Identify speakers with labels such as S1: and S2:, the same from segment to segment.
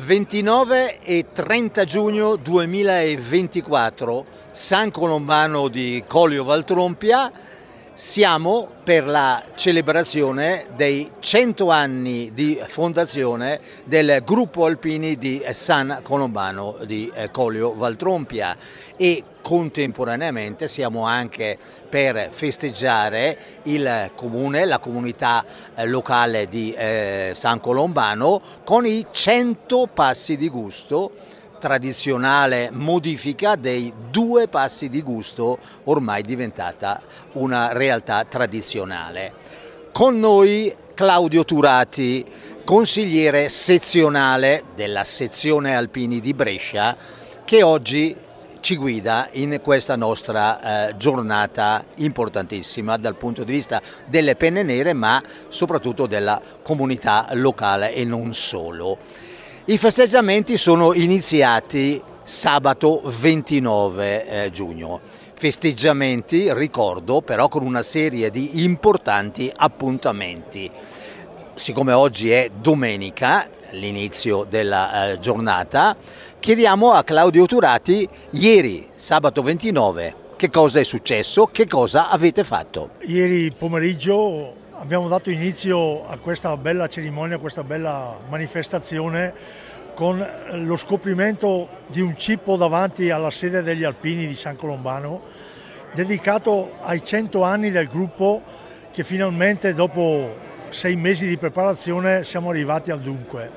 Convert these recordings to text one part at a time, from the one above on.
S1: 29 e 30 giugno 2024, San Colombano di Collio Valtrompia. Siamo per la celebrazione dei 100 anni di fondazione del gruppo alpini di San Colombano di Collio Valtrompia e contemporaneamente siamo anche per festeggiare il comune, la comunità locale di San Colombano con i 100 passi di gusto, tradizionale modifica dei 2 passi di gusto ormai diventata una realtà tradizionale. Con noi Claudio Turati, consigliere sezionale della sezione alpini di Brescia, che oggi ci guida in questa nostra giornata importantissima dal punto di vista delle penne nere, ma soprattutto della comunità locale e non solo. I festeggiamenti sono iniziati sabato 29 giugno, festeggiamenti, ricordo, però con una serie di importanti appuntamenti. Siccome oggi è domenica, l'inizio della giornata, chiediamo a Claudio Turati, ieri, sabato 29, che cosa è successo, che cosa avete fatto?
S2: Ieri pomeriggio abbiamo dato inizio a questa bella cerimonia, a questa bella manifestazione con lo scoprimento di un cippo davanti alla sede degli alpini di San Colombano dedicato ai 100 anni del gruppo, che finalmente dopo 6 mesi di preparazione siamo arrivati al dunque.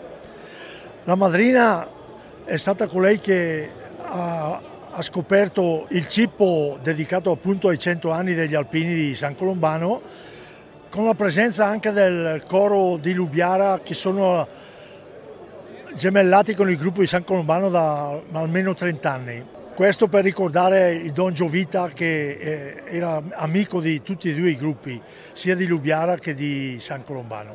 S2: La madrina è stata colei che ha scoperto il cippo dedicato appunto ai 100 anni degli alpini di San Colombano, con la presenza anche del coro di Lubiara, che sono gemellati con il gruppo di San Colombano da almeno 30 anni. Questo per ricordare il Don Giovita, che era amico di tutti e due i gruppi, sia di Lubiara che di San Colombano.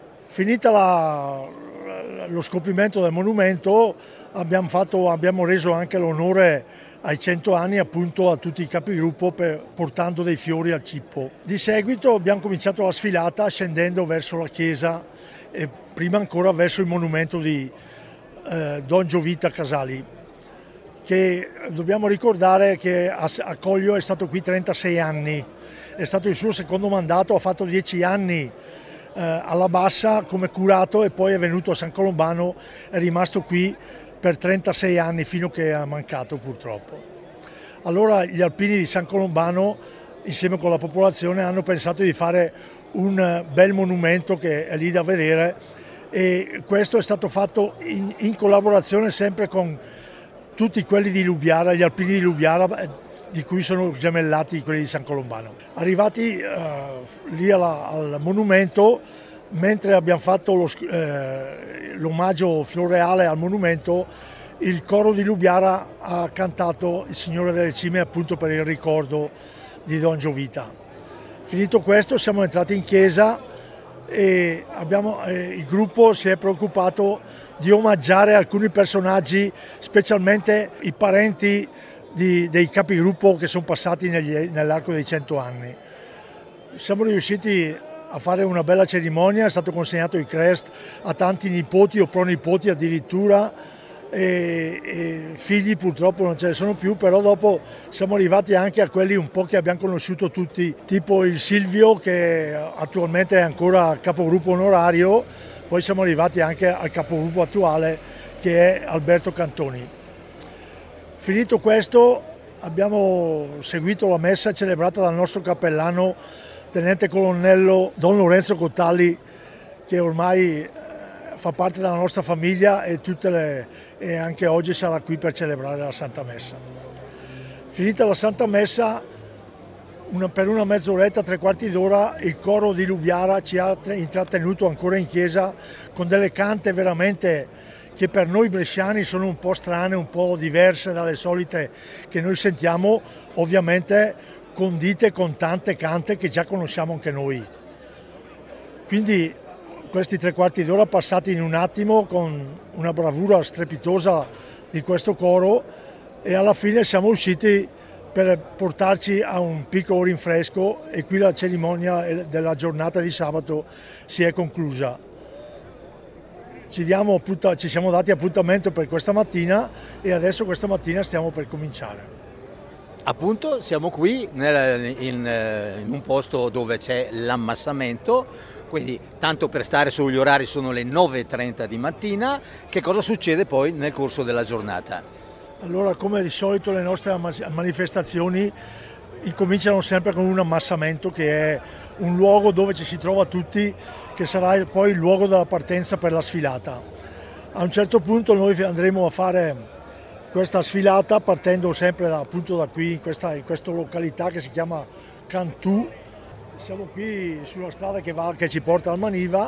S2: Finita lo scoprimento del monumento, abbiamo reso anche l'onore ai 100 anni appunto a tutti i capigruppo portando dei fiori al cippo. Di seguito abbiamo cominciato la sfilata scendendo verso la chiesa e prima ancora verso il monumento di Don Giovita Casali, che dobbiamo ricordare che a Collio è stato qui 36 anni, è stato il suo secondo mandato, ha fatto 10 anni alla Bassa come curato e poi è venuto a San Colombano, è rimasto qui per 36 anni fino a che ha mancato purtroppo. Allora gli alpini di San Colombano insieme con la popolazione hanno pensato di fare un bel monumento che è lì da vedere, e questo è stato fatto in collaborazione sempre con tutti quelli di Lubiara, gli alpini di Lubiara, di cui sono gemellati quelli di San Colombano. Arrivati lì al monumento, mentre abbiamo fatto l'omaggio floreale al monumento, il coro di Lubiara ha cantato Il Signore delle Cime appunto per il ricordo di Don Giovita. Finito questo siamo entrati in chiesa e il gruppo si è preoccupato di omaggiare alcuni personaggi, specialmente i parenti dei capigruppo che sono passati nell'arco dei 100 anni. Siamo riusciti a fare una bella cerimonia, è stato consegnato il crest a tanti nipoti o pronipoti addirittura, e figli purtroppo non ce ne sono più, però dopo siamo arrivati anche a quelli un po' che abbiamo conosciuto tutti, tipo il Silvio, che attualmente è ancora capogruppo onorario, poi siamo arrivati anche al capogruppo attuale, che è Alberto Cantoni. Finito questo abbiamo seguito la messa celebrata dal nostro cappellano tenente colonnello Don Lorenzo Cottalli, che ormai fa parte della nostra famiglia e anche oggi sarà qui per celebrare la Santa Messa. Finita la Santa Messa, per una mezz'oretta, 3/4 d'ora, il coro di Lubiara ci ha intrattenuto ancora in chiesa con delle cante veramente che per noi bresciani sono un po' strane, un po' diverse dalle solite che noi sentiamo, ovviamente condite con tante cante che già conosciamo anche noi. Quindi questi 3/4 d'ora passati in un attimo con una bravura strepitosa di questo coro, e alla fine siamo usciti per portarci a un piccolo rinfresco, e qui la cerimonia della giornata di sabato si è conclusa. ci siamo dati appuntamento per questa mattina e adesso questa mattina stiamo per cominciare.
S1: Appunto, siamo qui in un posto dove c'è l'ammassamento, quindi tanto per stare sugli orari sono le 9:30 di mattina. Che cosa succede poi nel corso della giornata?
S2: Allora, come di solito le nostre manifestazioni incominciano sempre con un ammassamento che è un luogo dove ci si trova tutti, che sarà poi il luogo della partenza per la sfilata. A un certo punto noi andremo a fare questa sfilata partendo sempre appunto da qui, in questa località che si chiama Cantù. Siamo qui sulla strada che ci porta al Maniva,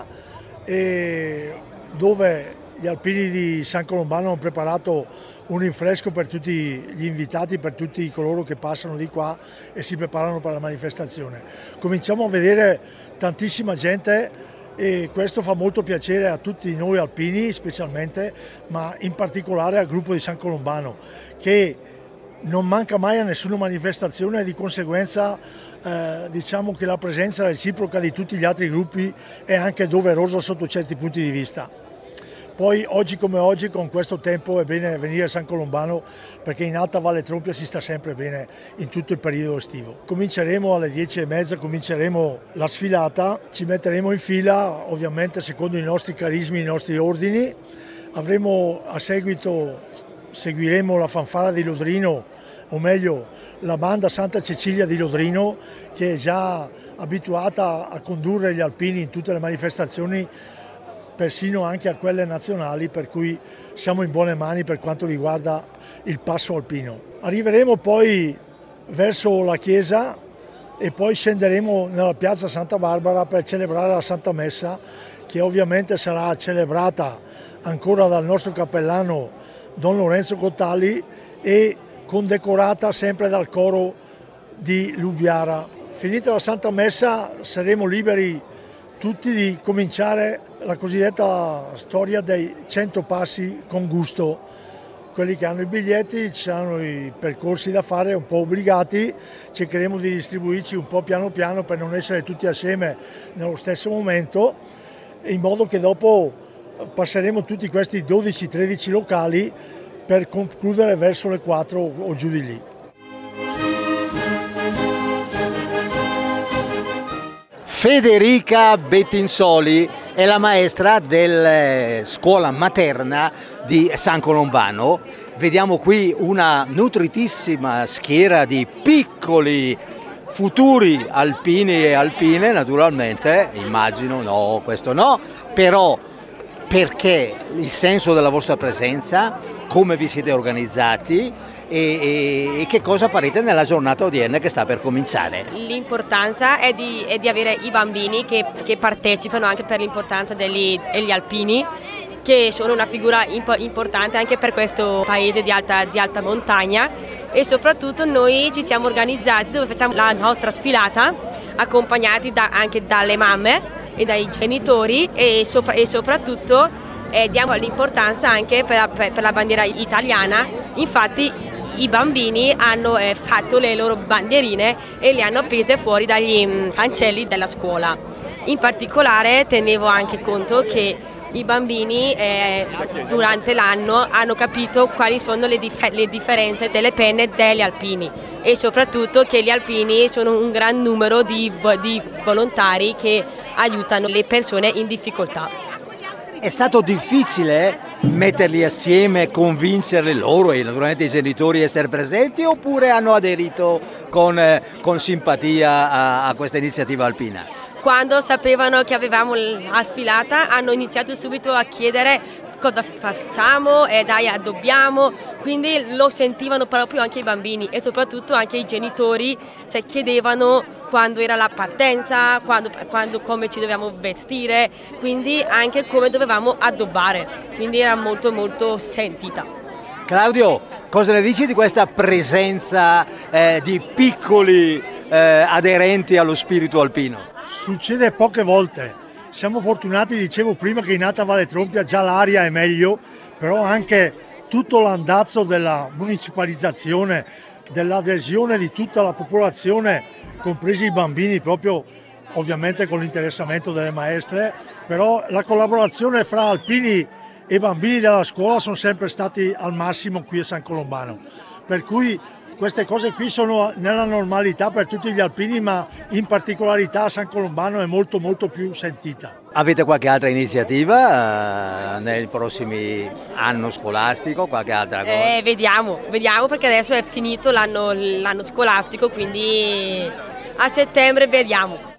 S2: e dove gli alpini di San Colombano hanno preparato un rinfresco per tutti gli invitati, per tutti coloro che passano di qua e si preparano per la manifestazione. Cominciamo a vedere tantissima gente e questo fa molto piacere a tutti noi alpini specialmente, ma in particolare al gruppo di San Colombano, che non manca mai a nessuna manifestazione e di conseguenza diciamo che la presenza reciproca di tutti gli altri gruppi è anche doverosa sotto certi punti di vista. Poi oggi come oggi con questo tempo è bene venire a San Colombano perché in Alta Valle Trompia si sta sempre bene in tutto il periodo estivo. Cominceremo alle 10:30, cominceremo la sfilata, ci metteremo in fila ovviamente secondo i nostri carismi, i nostri ordini. Avremo a seguito, seguiremo la fanfara di Lodrino, o meglio la banda Santa Cecilia di Lodrino, che è già abituata a condurre gli alpini in tutte le manifestazioni, persino anche a quelle nazionali, per cui siamo in buone mani per quanto riguarda il passo alpino. Arriveremo poi verso la chiesa e poi scenderemo nella piazza Santa Barbara per celebrare la Santa Messa, che ovviamente sarà celebrata ancora dal nostro cappellano Don Lorenzo Cottali e condecorata sempre dal coro di Lubiara. Finita la Santa Messa saremo liberi tutti di cominciare la cosiddetta storia dei 100 passi con gusto. Quelli che hanno i biglietti, ci saranno i percorsi da fare un po' obbligati, cercheremo di distribuirci un po' piano piano per non essere tutti assieme nello stesso momento, in modo che dopo passeremo tutti questi 12-13 locali per concludere verso le 4 o giù di lì.
S1: Federica Bettinsoli è la maestra della scuola materna di San Colombano. Vediamo qui una nutritissima schiera di piccoli futuri alpini e alpine, naturalmente, immagino, no, questo no, però perché il senso della vostra presenza, come vi siete organizzati e che cosa farete nella giornata odierna che sta per cominciare?
S3: L'importanza è di avere i bambini che partecipano anche per l'importanza degli alpini, che sono una figura importante anche per questo paese di alta montagna, e soprattutto noi ci siamo organizzati dove facciamo la nostra sfilata accompagnati anche dalle mamme e dai genitori e soprattutto diamo l'importanza anche per la bandiera italiana. Infatti i bambini hanno fatto le loro bandierine e le hanno appese fuori dagli cancelli della scuola. In particolare tenevo anche conto che i bambini durante l'anno hanno capito quali sono le differenze delle penne degli alpini e soprattutto che gli alpini sono un gran numero di volontari che aiutano le persone in difficoltà.
S1: È stato difficile metterli assieme, convincerli loro e naturalmente i genitori a essere presenti, oppure hanno aderito con simpatia a questa iniziativa alpina?
S3: Quando sapevano che avevamo la sfilata hanno iniziato subito a chiedere cosa facciamo e dai dobbiamo, quindi lo sentivano proprio anche i bambini e soprattutto anche i genitori, cioè chiedevano quando era la partenza, come ci dovevamo vestire, quindi anche come dovevamo addobbare, quindi era molto molto sentita.
S1: Claudio, cosa ne dici di questa presenza di piccoli aderenti allo spirito alpino?
S2: Succede poche volte. Siamo fortunati, dicevo prima, che in Alta Valle Trompia già l'aria è meglio, però anche tutto l'andazzo della municipalizzazione, dell'adesione di tutta la popolazione, compresi i bambini, proprio ovviamente con l'interessamento delle maestre, però la collaborazione fra alpini e bambini della scuola sono sempre stati al massimo qui a San Colombano, per cui queste cose qui sono nella normalità per tutti gli alpini, ma in particolarità a San Colombano è molto più sentita.
S1: Avete qualche altra iniziativa nel prossimi anno scolastico, qualche altra cosa?
S3: Vediamo perché adesso è finito l'anno scolastico, quindi a settembre vediamo.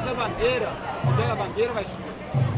S4: C'è la bandiera, vai su.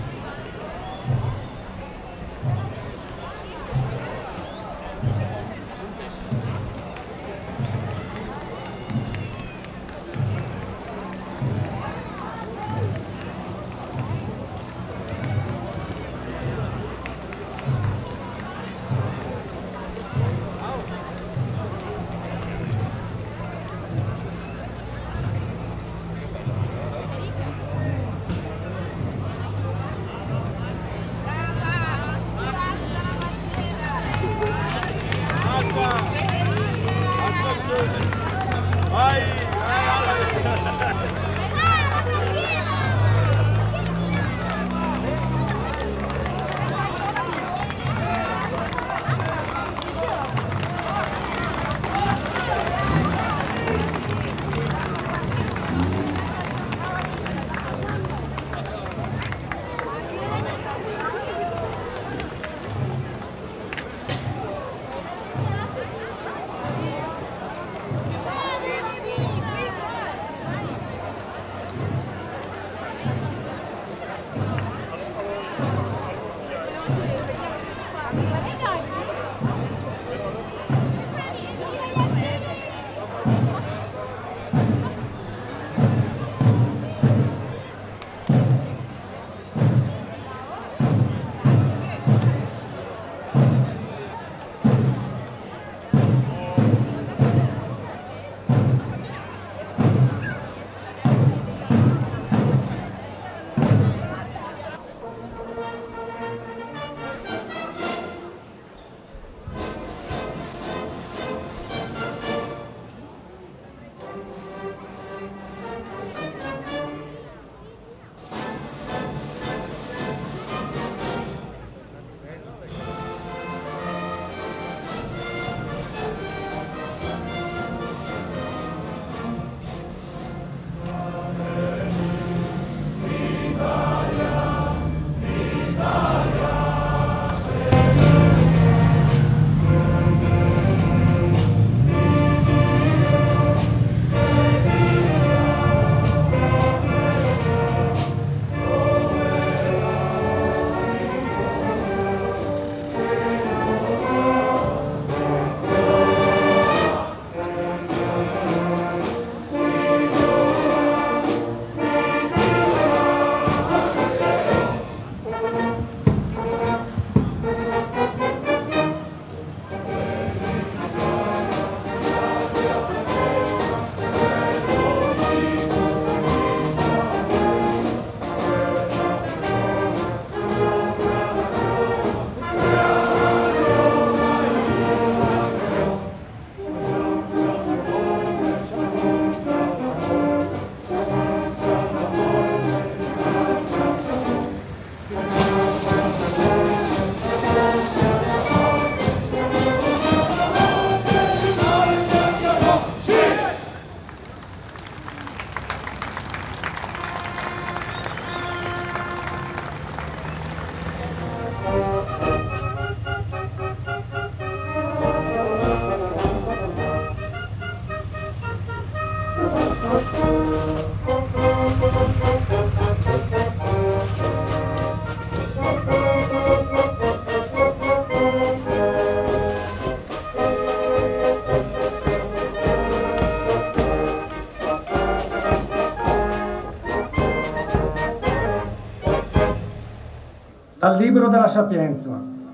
S5: Dal libro della Sapienza.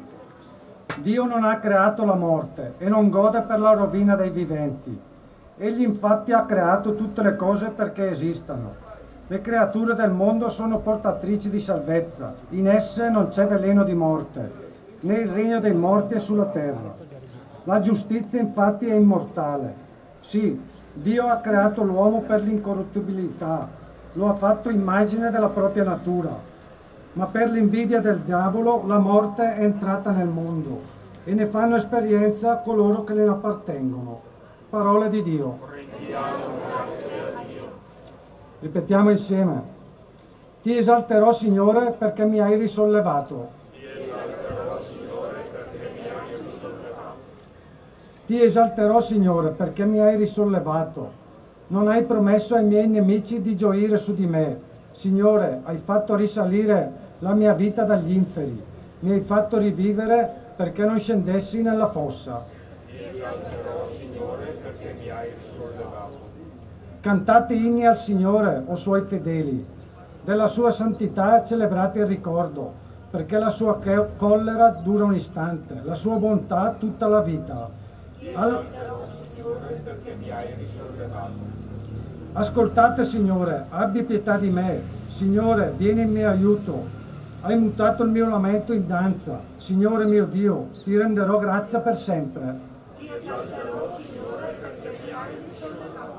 S5: Dio non ha creato la morte e non gode per la rovina dei viventi. Egli infatti ha creato tutte le cose perché esistano. Le creature del mondo sono portatrici di salvezza. In esse non c'è veleno di morte, né il regno dei morti è sulla terra. La giustizia infatti è immortale. Sì, Dio ha creato l'uomo per l'incorruttibilità. Lo ha fatto immagine della propria natura. Ma per l'invidia del diavolo la morte è entrata nel mondo e ne fanno esperienza coloro che ne appartengono. Parole di Dio. Ripetiamo insieme. Ti esalterò, Signore, perché mi hai risollevato. Ti esalterò, Signore, perché mi hai risollevato. Non hai promesso ai miei nemici di gioire su di me. Signore, hai fatto risalire la mia vita dagli inferi, mi hai fatto rivivere perché non scendessi nella fossa.
S4: Ti esalterò, Signore, perché mi hai risollevato.
S5: Cantate inni al Signore, o suoi fedeli, della sua santità celebrate il ricordo, perché la sua collera dura un istante, la sua bontà tutta la vita.
S4: Signore, perché mi hai risollevato.
S5: Ascoltate, Signore, abbi pietà di me. Signore, vieni in mio aiuto. Hai mutato il mio lamento in danza. Signore mio Dio, ti renderò grazia per sempre.
S4: Ti esalterò, Signore, perché mi hai risollevato.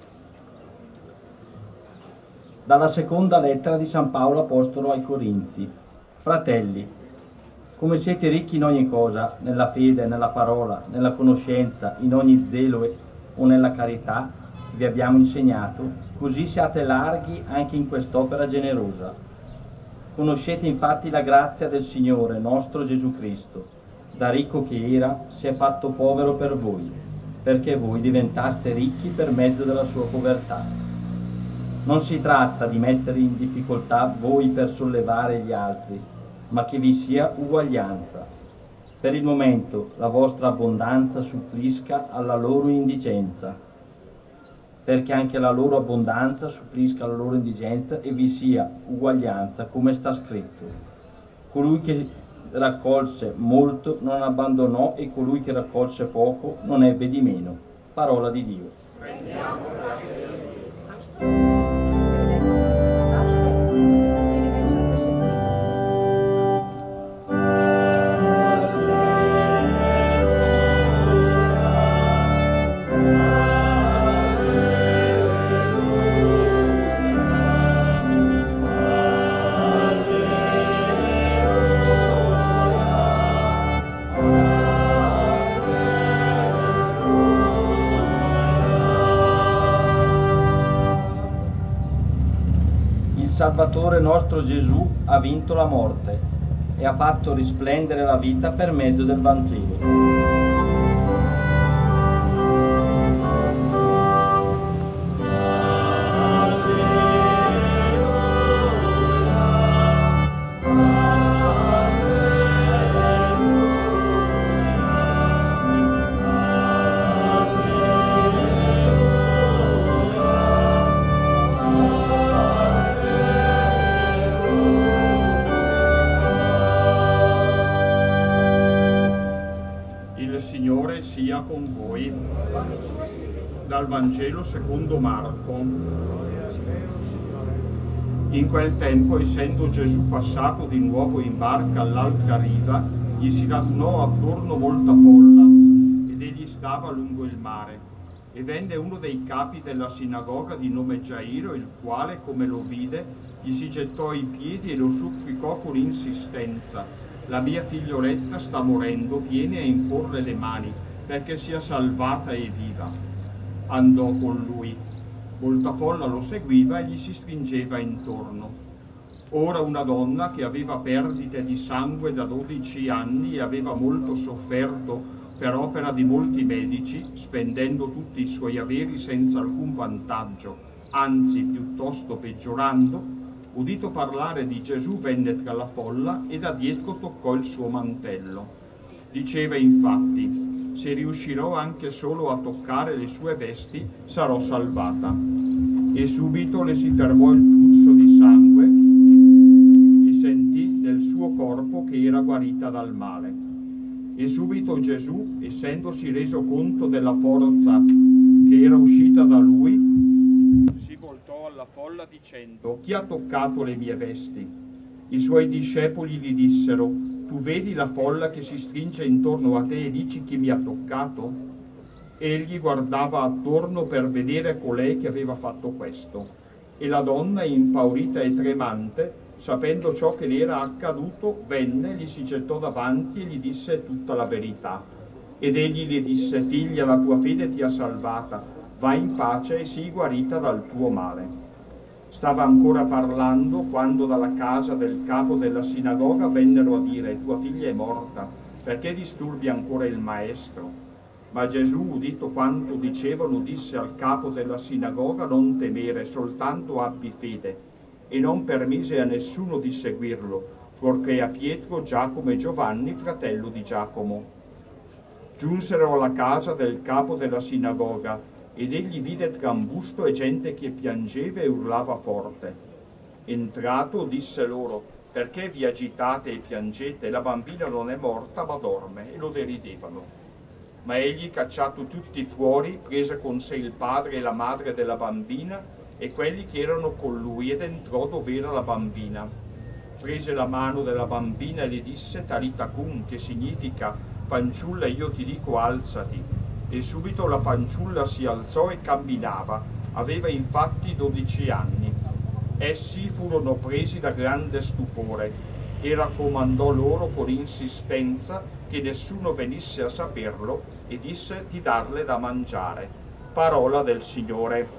S6: Dalla seconda lettera di San Paolo Apostolo ai Corinzi. Fratelli, come siete ricchi in ogni cosa, nella fede, nella parola, nella conoscenza, in ogni zelo o nella carità che vi abbiamo insegnato, così siate larghi anche in quest'opera generosa. Conoscete infatti la grazia del Signore nostro Gesù Cristo. Da ricco che era, si è fatto povero per voi, perché voi diventaste ricchi per mezzo della sua povertà. Non si tratta di mettere in difficoltà voi per sollevare gli altri, ma che vi sia uguaglianza. Per il momento la vostra abbondanza supplisca alla loro indigenza, perché anche la loro abbondanza supplisca alla loro indigenza e vi sia uguaglianza, come sta scritto. Colui che raccolse molto non abbandonò e colui che raccolse poco non ebbe di meno. Parola di Dio. Salvatore nostro Gesù ha vinto la morte e ha fatto risplendere la vita per mezzo del Vangelo.
S4: Sia con voi. Dal Vangelo secondo Marco. In quel tempo, essendo Gesù passato di nuovo in barca all'altra riva, gli si radunò attorno molta folla, ed egli stava lungo il mare. E venne uno dei capi della sinagoga di nome Gairo, il quale, come lo vide, gli si gettò ai piedi e lo supplicò con insistenza: la mia figlioletta sta morendo, vieni a imporre le mani, perché sia salvata e viva. Andò con lui. Molta folla lo seguiva e gli si stringeva intorno. Ora una donna che aveva perdite di sangue da 12 anni e aveva molto sofferto per opera di molti medici, spendendo tutti i suoi averi senza alcun vantaggio, anzi piuttosto peggiorando, udito parlare di Gesù venne tra la folla e da dietro toccò il suo mantello. Diceva infatti: se riuscirò anche solo a toccare le sue vesti, sarò salvata. E subito le si fermò il flusso di sangue e sentì nel suo corpo che era guarita dal male. E subito Gesù, essendosi reso conto della forza che era uscita da lui, si voltò alla folla dicendo: chi ha toccato le mie vesti? I suoi discepoli gli dissero: tu vedi la folla che si stringe intorno a te e dici chi mi ha toccato? Egli guardava attorno per vedere colei che aveva fatto questo. E la donna, impaurita e tremante, sapendo ciò che le era accaduto, venne, gli si gettò davanti e gli disse tutta la verità. Ed egli le disse: figlia, la tua fede ti ha salvata, vai in pace e sii guarita dal tuo male. Stava ancora parlando quando dalla casa del capo della sinagoga vennero a dire: tua figlia è morta, perché disturbi ancora il maestro? Ma Gesù, udito quanto dicevano, disse al capo della sinagoga: non temere, soltanto abbi fede. e non permise a nessuno di seguirlo, fuorché a Pietro, Giacomo e Giovanni, fratello di Giacomo. Giunsero alla casa del capo della sinagoga, ed egli vide trambusto e gente che piangeva e urlava forte. Entrato disse loro: perché vi agitate e piangete? La bambina non è morta ma dorme. E lo deridevano. Ma egli, cacciato tutti fuori, prese con sé il padre e la madre della bambina e quelli che erano con lui, ed entrò dov'era la bambina. Prese la mano della bambina e le disse: Talita cum, che significa: fanciulla, io ti dico alzati. E subito la fanciulla si alzò e camminava. Aveva infatti 12 anni. Essi furono presi da grande stupore e raccomandò loro con insistenza che nessuno venisse a saperlo e disse di darle da mangiare. Parola del Signore.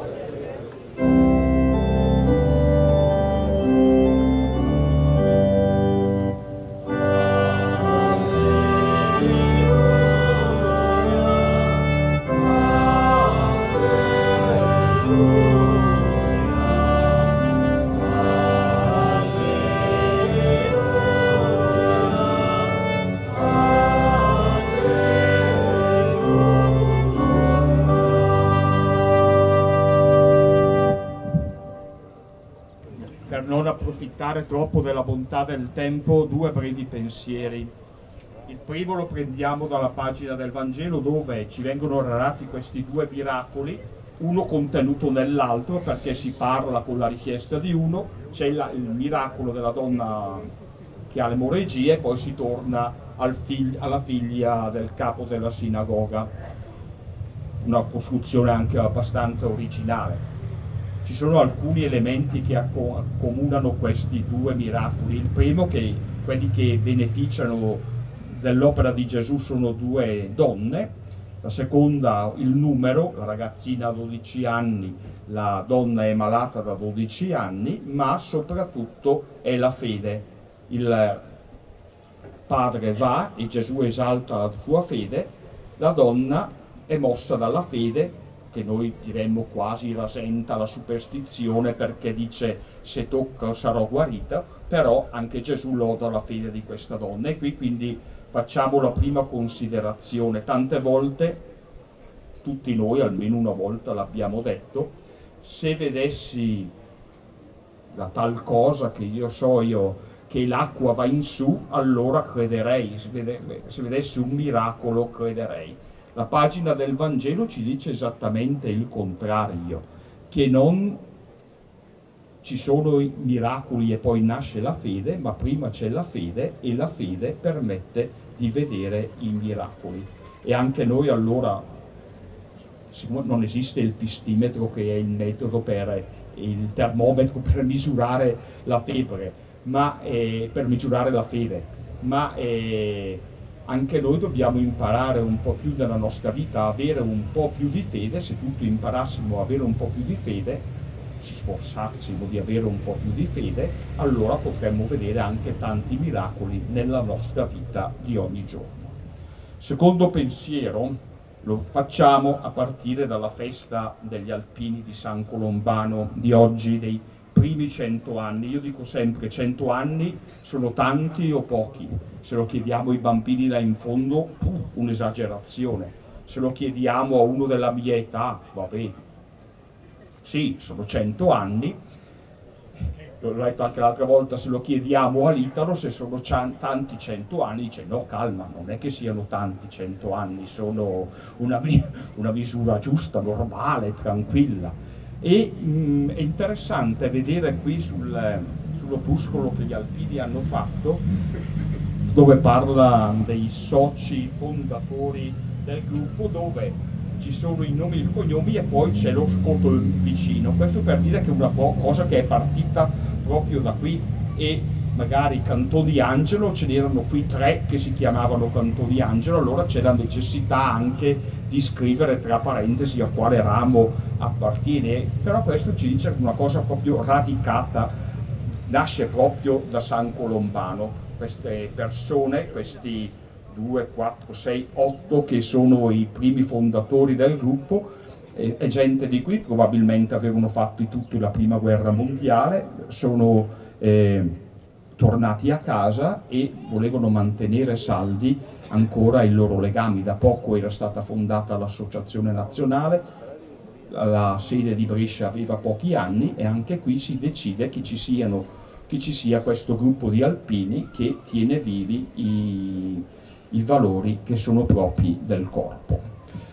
S4: Per non approfittare troppo della bontà del tempo, due brevi pensieri. Il primo lo prendiamo dalla pagina del Vangelo, dove ci vengono narrati questi due miracoli, uno contenuto nell'altro, perché si parla con la richiesta di uno, c'è il miracolo della donna che ha l'emorragia e poi si torna alla figlia del capo della sinagoga. Una costruzione anche abbastanza originale. Ci sono alcuni elementi che accomunano questi due miracoli. Il primo, che quelli che beneficiano dell'opera di Gesù sono due donne, la seconda il numero, la ragazzina ha 12 anni, la donna è malata da 12 anni, ma soprattutto è la fede. Il padre va e Gesù esalta la sua fede, la donna è mossa dalla fede, che noi diremmo quasi rasenta la superstizione, perché dice: se tocca sarò guarita, però anche Gesù loda la fede di questa donna. E qui quindi facciamo la prima considerazione. Tante volte, tutti noi almeno una volta l'abbiamo detto: se vedessi la tal cosa che che l'acqua va in su, allora crederei, se vedessi un miracolo crederei. La pagina del Vangelo ci dice esattamente il contrario, che non ci sono i miracoli e poi nasce la fede, ma prima c'è la fede e la fede permette di vedere i miracoli. E anche noi allora, non esiste il pistimetro, che è il metodo il termometro per misurare la febbre, ma per misurare la fede, ma anche noi dobbiamo imparare un po' più nella nostra vita a avere un po' più di fede. Se tutti imparassimo a avere un po' più di fede, ci sforzassimo di avere un po' più di fede, allora potremmo vedere anche tanti miracoli nella nostra vita di ogni giorno. Secondo pensiero lo facciamo a partire dalla festa degli Alpini di San Colombano di oggi, dei primi 100 anni. Io dico sempre: 100 anni sono tanti o pochi? Se lo chiediamo ai bambini là in fondo, un'esagerazione. Se lo chiediamo a uno della mia età, vabbè, sì, sono 100 anni. L'ho detto anche l'altra volta: se lo chiediamo all'Italo se sono tanti 100 anni, dice no, calma, non è che siano tanti 100 anni, sono una misura giusta, normale, tranquilla. E è interessante vedere qui sull'opuscolo che gli Alpini hanno fatto, dove parla dei soci fondatori del gruppo, dove ci sono i nomi e i cognomi e poi c'è lo scoto vicino. Questo per dire che è una cosa che è partita proprio da qui, e magari Cantò di Angelo, ce n'erano qui 3 che si chiamavano Cantò di Angelo, allora c'è la necessità anche di scrivere tra parentesi a quale ramo appartiene. Però questo ci dice una cosa proprio radicata, nasce proprio da San Colombano. Queste persone, questi 2, 4, 6, 8 che sono i primi fondatori del gruppo, è gente di qui, probabilmente avevano fatto tutto la prima guerra mondiale, sono tornati a casa e volevano mantenere saldi ancora i loro legami. Da poco era stata fondata l'associazione nazionale, la sede di Brescia aveva pochi anni e anche qui si decide che ci sia questo gruppo di alpini che tiene vivi i valori che sono propri del corpo.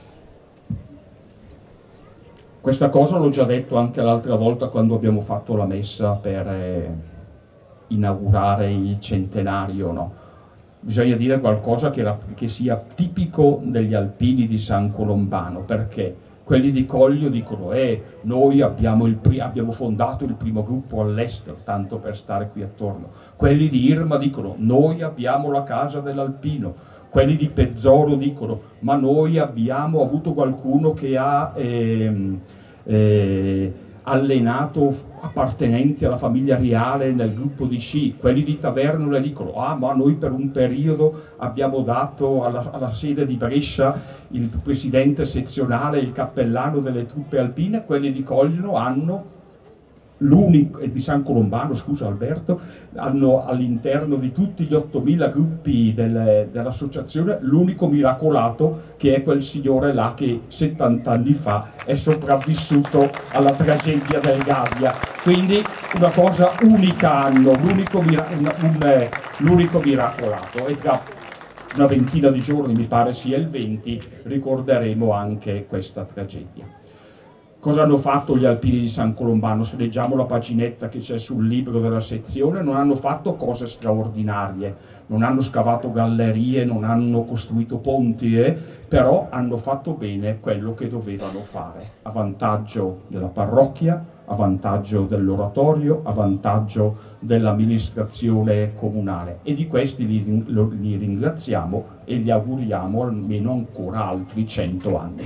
S4: Questa cosa l'ho già detto anche l'altra volta quando abbiamo fatto la messa per inaugurare il centenario, no? Bisogna dire qualcosa che sia tipico degli alpini di San Colombano, perché quelli di Coglio dicono noi abbiamo fondato il primo gruppo all'estero, tanto per stare qui attorno. Quelli di Irma dicono noi abbiamo la casa dell'alpino. Quelli di Pezzoro dicono ma noi abbiamo avuto qualcuno che ha allenato appartenenti alla famiglia reale nel gruppo di sci. Quelli di Tavernola dicono ma noi per un periodo abbiamo dato alla sede di Brescia il presidente sezionale, il cappellano delle truppe alpine. Quelli di Coglio hanno di San Colombano, scusa Alberto, hanno all'interno di tutti gli 8.000 gruppi dell'associazione l'unico miracolato, che è quel signore là che 70 anni fa è sopravvissuto alla tragedia del Gabbia. Quindi una cosa unica hanno, l'unico miracolato, e tra una ventina di giorni, mi pare sia il 20, ricorderemo anche questa tragedia. Cosa hanno fatto gli alpini di San Colombano? Se leggiamo la paginetta che c'è sul libro della sezione, non hanno fatto cose straordinarie, non hanno scavato gallerie, non hanno costruito ponti, però hanno fatto bene quello che dovevano fare, a vantaggio della parrocchia, a vantaggio dell'oratorio, a vantaggio dell'amministrazione comunale, e di questi li ringraziamo e gli auguriamo almeno ancora altri 100 anni.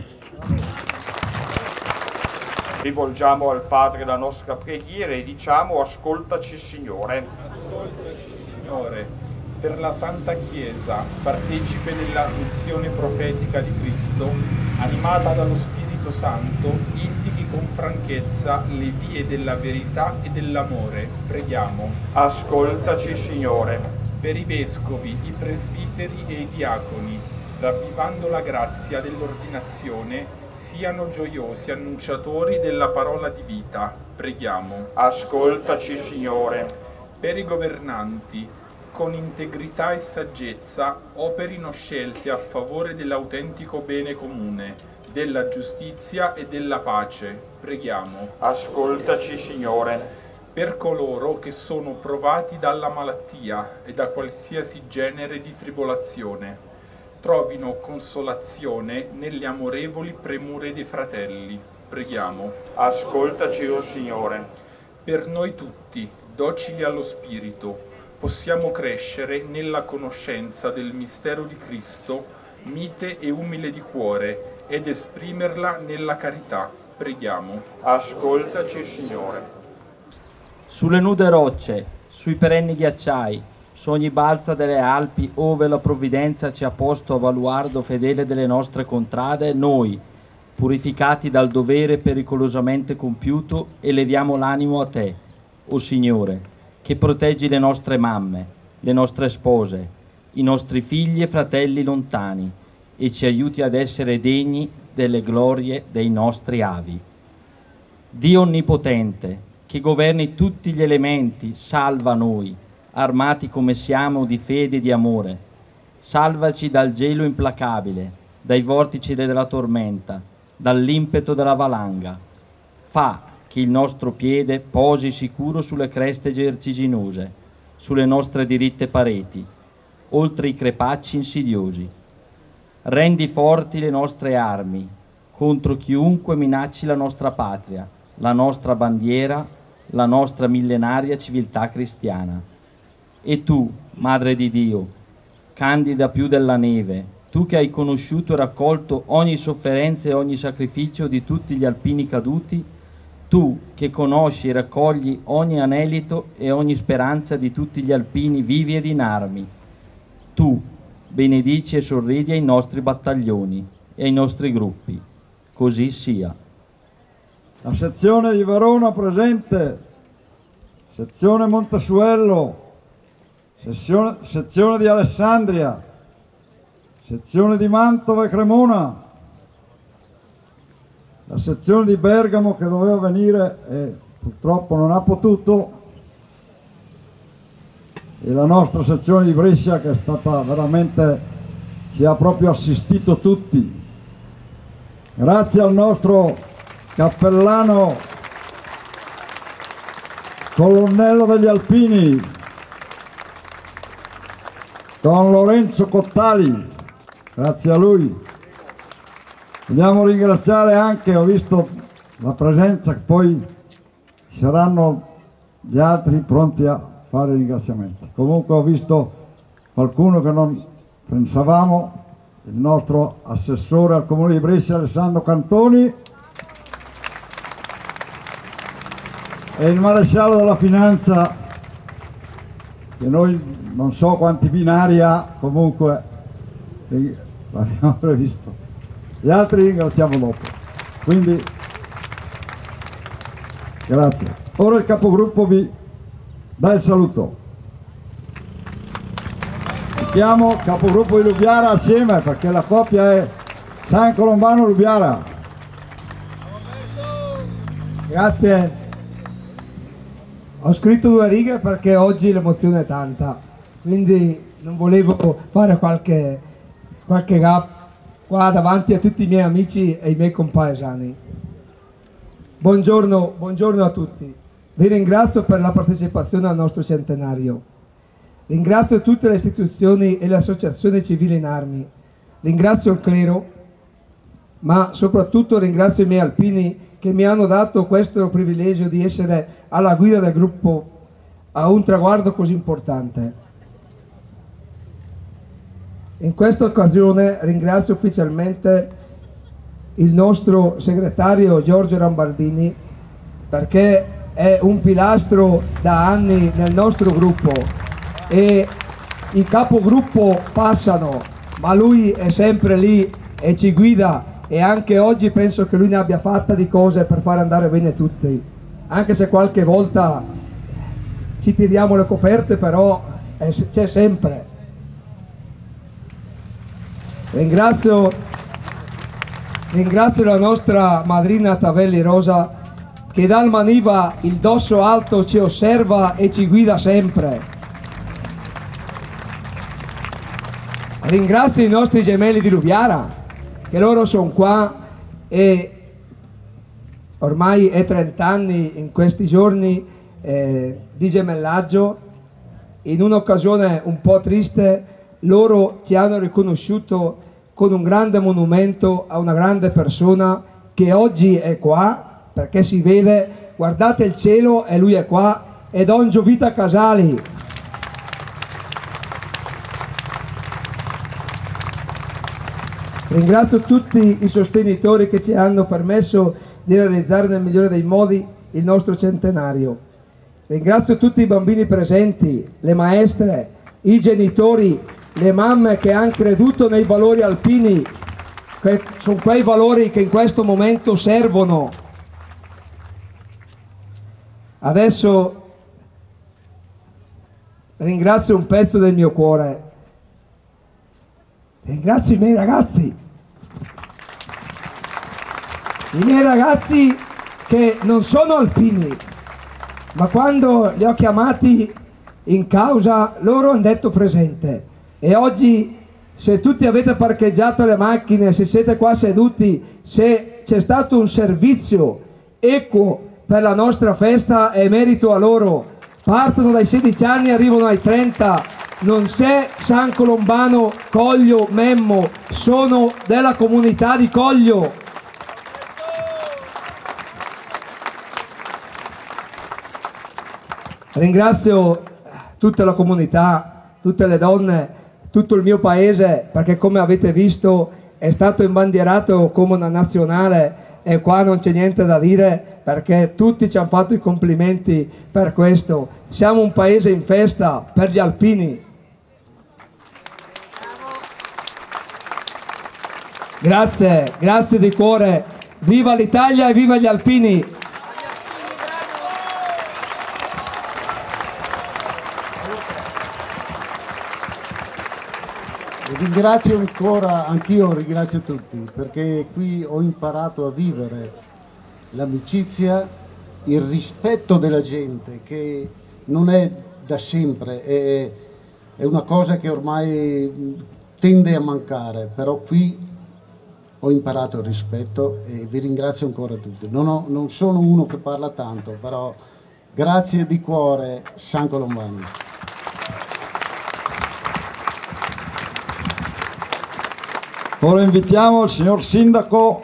S4: Rivolgiamo al Padre la nostra preghiera e diciamo: ascoltaci Signore.
S7: Ascoltaci Signore, per la Santa Chiesa, partecipe della missione profetica di Cristo, animata dallo Spirito Santo, indichi con franchezza le vie della verità e dell'amore. Preghiamo.
S4: Ascoltaci Signore.
S7: Per i vescovi, i presbiteri e i diaconi, ravvivando la grazia dell'ordinazione, siano gioiosi annunciatori della parola di vita. Preghiamo.
S4: Ascoltaci Signore.
S7: Per i governanti, con integrità e saggezza, operino scelte a favore dell'autentico bene comune, della giustizia e della pace. Preghiamo.
S4: Ascoltaci Signore.
S7: Per coloro che sono provati dalla malattia e da qualsiasi genere di tribolazione, trovino consolazione nelle amorevoli premure dei fratelli. Preghiamo.
S4: Ascoltaci, o Signore.
S7: Per noi tutti, docili allo Spirito, possiamo crescere nella conoscenza del mistero di Cristo, mite e umile di cuore, ed esprimerla nella carità. Preghiamo.
S4: Ascoltaci, Signore.
S6: Sulle nude rocce, sui perenni ghiacciai, su ogni balza delle Alpi, ove la provvidenza ci ha posto a baluardo fedele delle nostre contrade, noi, purificati dal dovere pericolosamente compiuto, eleviamo l'animo a Te, o Signore, che proteggi le nostre mamme, le nostre spose, i nostri figli e fratelli lontani, e ci aiuti ad essere degni delle glorie dei nostri avi. Dio Onnipotente, che governi tutti gli elementi, salva noi, armati come siamo di fede e di amore. Salvaci dal gelo implacabile, dai vortici della tormenta, dall'impeto della valanga. Fa che il nostro piede posi sicuro sulle creste vertiginose, sulle nostre diritte pareti, oltre i crepacci insidiosi. Rendi forti le nostre armi contro chiunque minacci la nostra patria, la nostra bandiera, la nostra millenaria civiltà cristiana. E tu, Madre di Dio, candida più della neve, tu che hai conosciuto e raccolto ogni sofferenza e ogni sacrificio di tutti gli alpini caduti, tu che conosci e raccogli ogni anelito e ogni speranza di tutti gli alpini vivi ed inermi, tu benedici e sorridi ai nostri battaglioni e ai nostri gruppi. Così sia.
S8: la sezione di Verona presente, sezione Montesuello, sezione di Alessandria, sezione di Mantova e Cremona, la sezione di Bergamo che doveva venire e purtroppo non ha potuto, e la nostra sezione di Brescia che è stata veramente, ci ha proprio assistito tutti. Grazie al nostro cappellano colonnello degli Alpini, Don Lorenzo Cottali, grazie a lui. Vogliamo ringraziare anche, ho visto la presenza, che poi ci saranno gli altri pronti a fare ringraziamenti. Comunque ho visto qualcuno che non pensavamo, il nostro assessore al Comune di Brescia Alessandro Cantoni e il maresciallo della finanza, che noi non so quanti binari ha, comunque l'abbiamo previsto. Gli altri ringraziamo dopo. Quindi grazie. Ora il capogruppo vi dà il saluto. Chiamo capogruppo di Lubiara assieme, perché la coppia è San Colombano Lubiara.
S9: Grazie. Ho scritto 2 righe perché oggi l'emozione è tanta, quindi non volevo fare qualche gap qua davanti a tutti i miei amici e i miei compaesani. Buongiorno a tutti. Vi ringrazio per la partecipazione al nostro centenario. Ringrazio tutte le istituzioni e le associazioni civili in armi, ringrazio il clero, ma soprattutto ringrazio i miei alpini che mi hanno dato questo privilegio di essere alla guida del gruppo a un traguardo così importante. In questa occasione ringrazio ufficialmente il nostro segretario Giorgio Rambardini, perché è un pilastro da anni nel nostro gruppo e i capogruppo passano, ma lui è sempre lì e ci guida, e anche oggi penso che lui ne abbia fatta di cose per far andare bene tutti, anche se qualche volta ci tiriamo le coperte, però c'è sempre. Ringrazio la nostra madrina Tavelli Rosa, che dal Maniva il dosso alto ci osserva e ci guida sempre. Ringrazio i nostri gemelli di Lubiara, che loro sono qua e ormai è 30 anni in questi giorni di gemellaggio. In un'occasione un po' triste loro ci hanno riconosciuto con un grande monumento a una grande persona che oggi è qua, perché si vede, guardate il cielo e lui è qua, è Don Giovita Casali. Ringrazio tutti i sostenitori che ci hanno permesso di realizzare nel migliore dei modi il nostro centenario. Ringrazio tutti i bambini presenti, le maestre, i genitori, le mamme che hanno creduto nei valori alpini, che sono quei valori che in questo momento servono. Adesso ringrazio un pezzo del mio cuore. Ringrazio i miei ragazzi che non sono alpini, ma quando li ho chiamati in causa loro hanno detto presente. E oggi, se tutti avete parcheggiato le macchine, se siete qua seduti, se c'è stato un servizio equo per la nostra festa, è merito a loro. Partono dai 16 anni e arrivano ai 30. Non c'è San Colombano, Coglio, Memmo, sono della comunità di Coglio. Ringrazio tutta la comunità, tutte le donne, tutto il mio paese, perché come avete visto è stato imbandierato come una nazionale e qua non c'è niente da dire, perché tutti ci hanno fatto i complimenti per questo. Siamo un paese in festa per gli alpini. Grazie di cuore Viva l'Italia e viva gli alpini!
S10: Ringrazio ancora, anch'io ringrazio tutti, perché qui ho imparato a vivere l'amicizia, il rispetto della gente, che non è da sempre, è una cosa che ormai tende a mancare, però qui ho imparato il rispetto e vi ringrazio ancora tutti. Non sono uno che parla tanto, però grazie di cuore, San Colombano.
S8: Ora invitiamo il signor Sindaco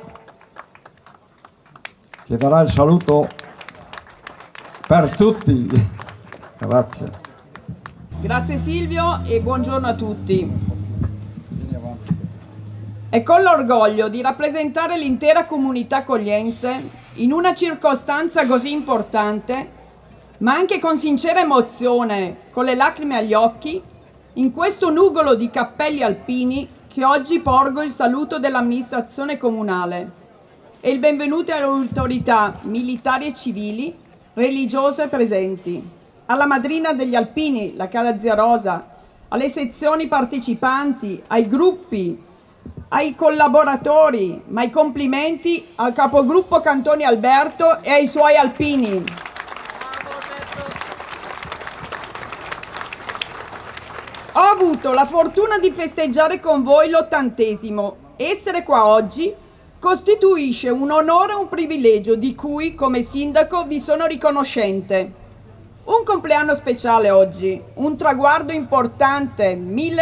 S8: che darà il saluto per tutti. Grazie.
S11: Grazie Silvio e buongiorno a tutti. È con l'orgoglio di rappresentare l'intera comunità accogliense in una circostanza così importante, ma anche con sincera emozione, con le lacrime agli occhi, in questo nugolo di cappelli alpini che oggi porgo il saluto dell'amministrazione comunale e il benvenuto alle autorità militari e civili, religiose presenti, alla madrina degli alpini, la cara zia Rosa, alle sezioni partecipanti, ai gruppi, ai collaboratori, ma i complimenti al capogruppo Cantoni Alberto e ai suoi alpini. Ho avuto la fortuna di festeggiare con voi l'80°. Essere qua oggi costituisce un onore e un privilegio di cui, come sindaco, vi sono riconoscente. Un compleanno speciale oggi, un traguardo importante,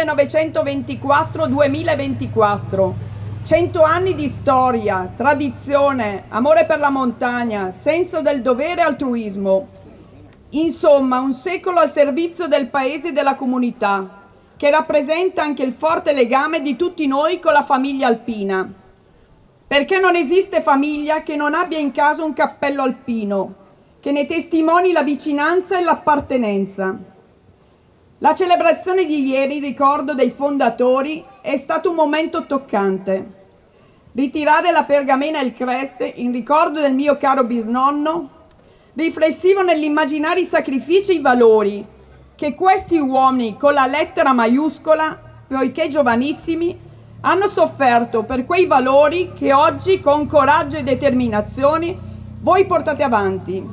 S11: 1924-2024. 100 anni di storia, tradizione, amore per la montagna, senso del dovere e altruismo. Insomma, un secolo al servizio del paese e della comunità, che rappresenta anche il forte legame di tutti noi con la famiglia alpina. Perché non esiste famiglia che non abbia in casa un cappello alpino, che ne testimoni la vicinanza e l'appartenenza. La celebrazione di ieri, in ricordo dei fondatori, è stato un momento toccante. Ritirare la pergamena e il creste in ricordo del mio caro bisnonno, riflessivo nell'immaginare i sacrifici e i valori che questi uomini con la lettera maiuscola, poiché giovanissimi, hanno sofferto per quei valori che oggi con coraggio e determinazione voi portate avanti.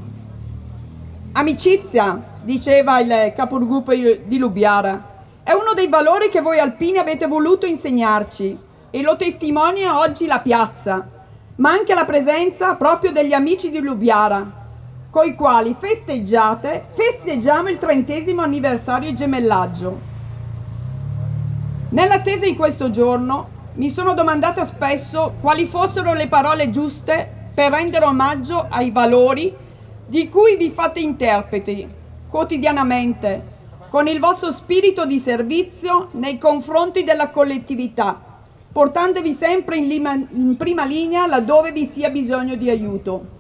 S11: Amicizia, diceva il capogruppo di Lubiara, è uno dei valori che voi alpini avete voluto insegnarci e lo testimonia oggi la piazza, ma anche la presenza proprio degli amici di Lubiara, coi quali festeggiamo il 30° anniversario gemellaggio. Nell'attesa di questo giorno mi sono domandata spesso quali fossero le parole giuste per rendere omaggio ai valori di cui vi fate interpreti quotidianamente con il vostro spirito di servizio nei confronti della collettività, portandovi sempre in prima linea laddove vi sia bisogno di aiuto.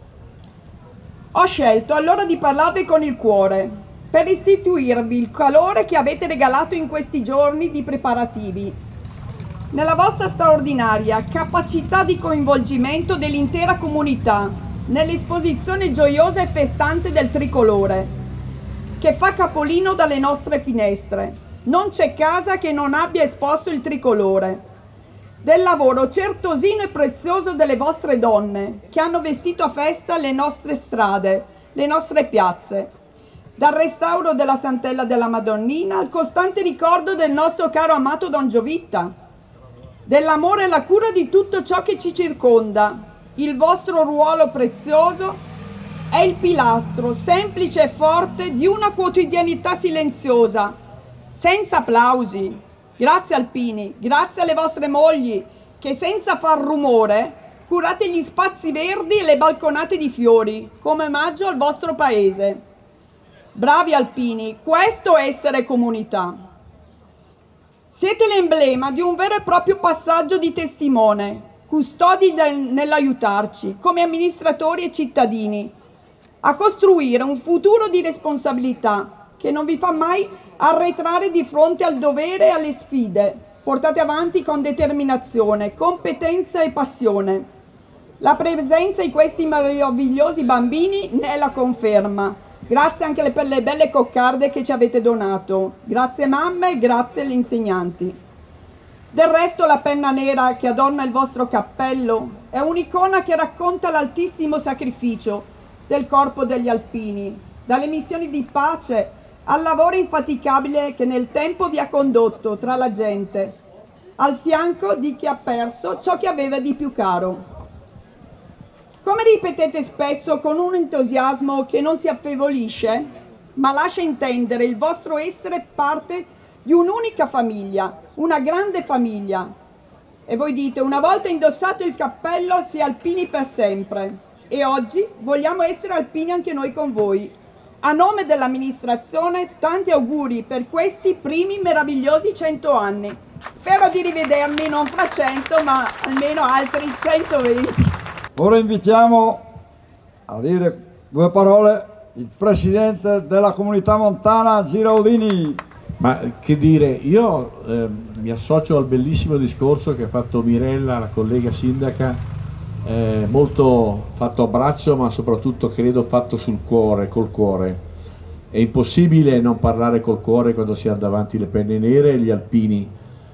S11: Ho scelto allora di parlarvi con il cuore, per restituirvi il calore che avete regalato in questi giorni di preparativi, nella vostra straordinaria capacità di coinvolgimento dell'intera comunità, nell'esposizione gioiosa e festante del tricolore, che fa capolino dalle nostre finestre. Non c'è casa che non abbia esposto il tricolore. Del lavoro certosino e prezioso delle vostre donne, che hanno vestito a festa le nostre strade, le nostre piazze. Dal restauro della Santella della Madonnina al costante ricordo del nostro caro amato Don Giovitta, dell'amore e la cura di tutto ciò che ci circonda. Il vostro ruolo prezioso è il pilastro semplice e forte di una quotidianità silenziosa, senza applausi. Grazie alpini, grazie alle vostre mogli che senza far rumore curate gli spazi verdi e le balconate di fiori come omaggio al vostro paese. Bravi alpini, questo è essere comunità. Siete l'emblema di un vero e proprio passaggio di testimone, custodi nell'aiutarci come amministratori e cittadini a costruire un futuro di responsabilità che non vi fa mai arretrare di fronte al dovere e alle sfide portate avanti con determinazione, competenza e passione. La presenza di questi meravigliosi bambini ne è la conferma. Grazie anche per le belle coccarde che ci avete donato. Grazie mamme, grazie agli insegnanti. Del resto la penna nera che adorna il vostro cappello è un'icona che racconta l'altissimo sacrificio del corpo degli alpini, dalle missioni di pace al lavoro infaticabile che nel tempo vi ha condotto tra la gente, al fianco di chi ha perso ciò che aveva di più caro. Come ripetete spesso con un entusiasmo che non si affievolisce, ma lascia intendere il vostro essere parte di un'unica famiglia, una grande famiglia. E voi dite, una volta indossato il cappello si è alpini per sempre. E oggi vogliamo essere alpini anche noi con voi. A nome dell'amministrazione, tanti auguri per questi primi meravigliosi 100 anni. Spero di rivedermi non fra 100, ma almeno altri 120.
S8: Ora invitiamo a dire due parole il presidente della comunità montana Giraudini.
S12: Ma che dire, io mi associo al bellissimo discorso che ha fatto Mirella, la collega sindaca, molto fatto a braccio, ma soprattutto credo fatto sul cuore, col cuore. È impossibile non parlare col cuore quando si ha davanti le penne nere e gli alpini.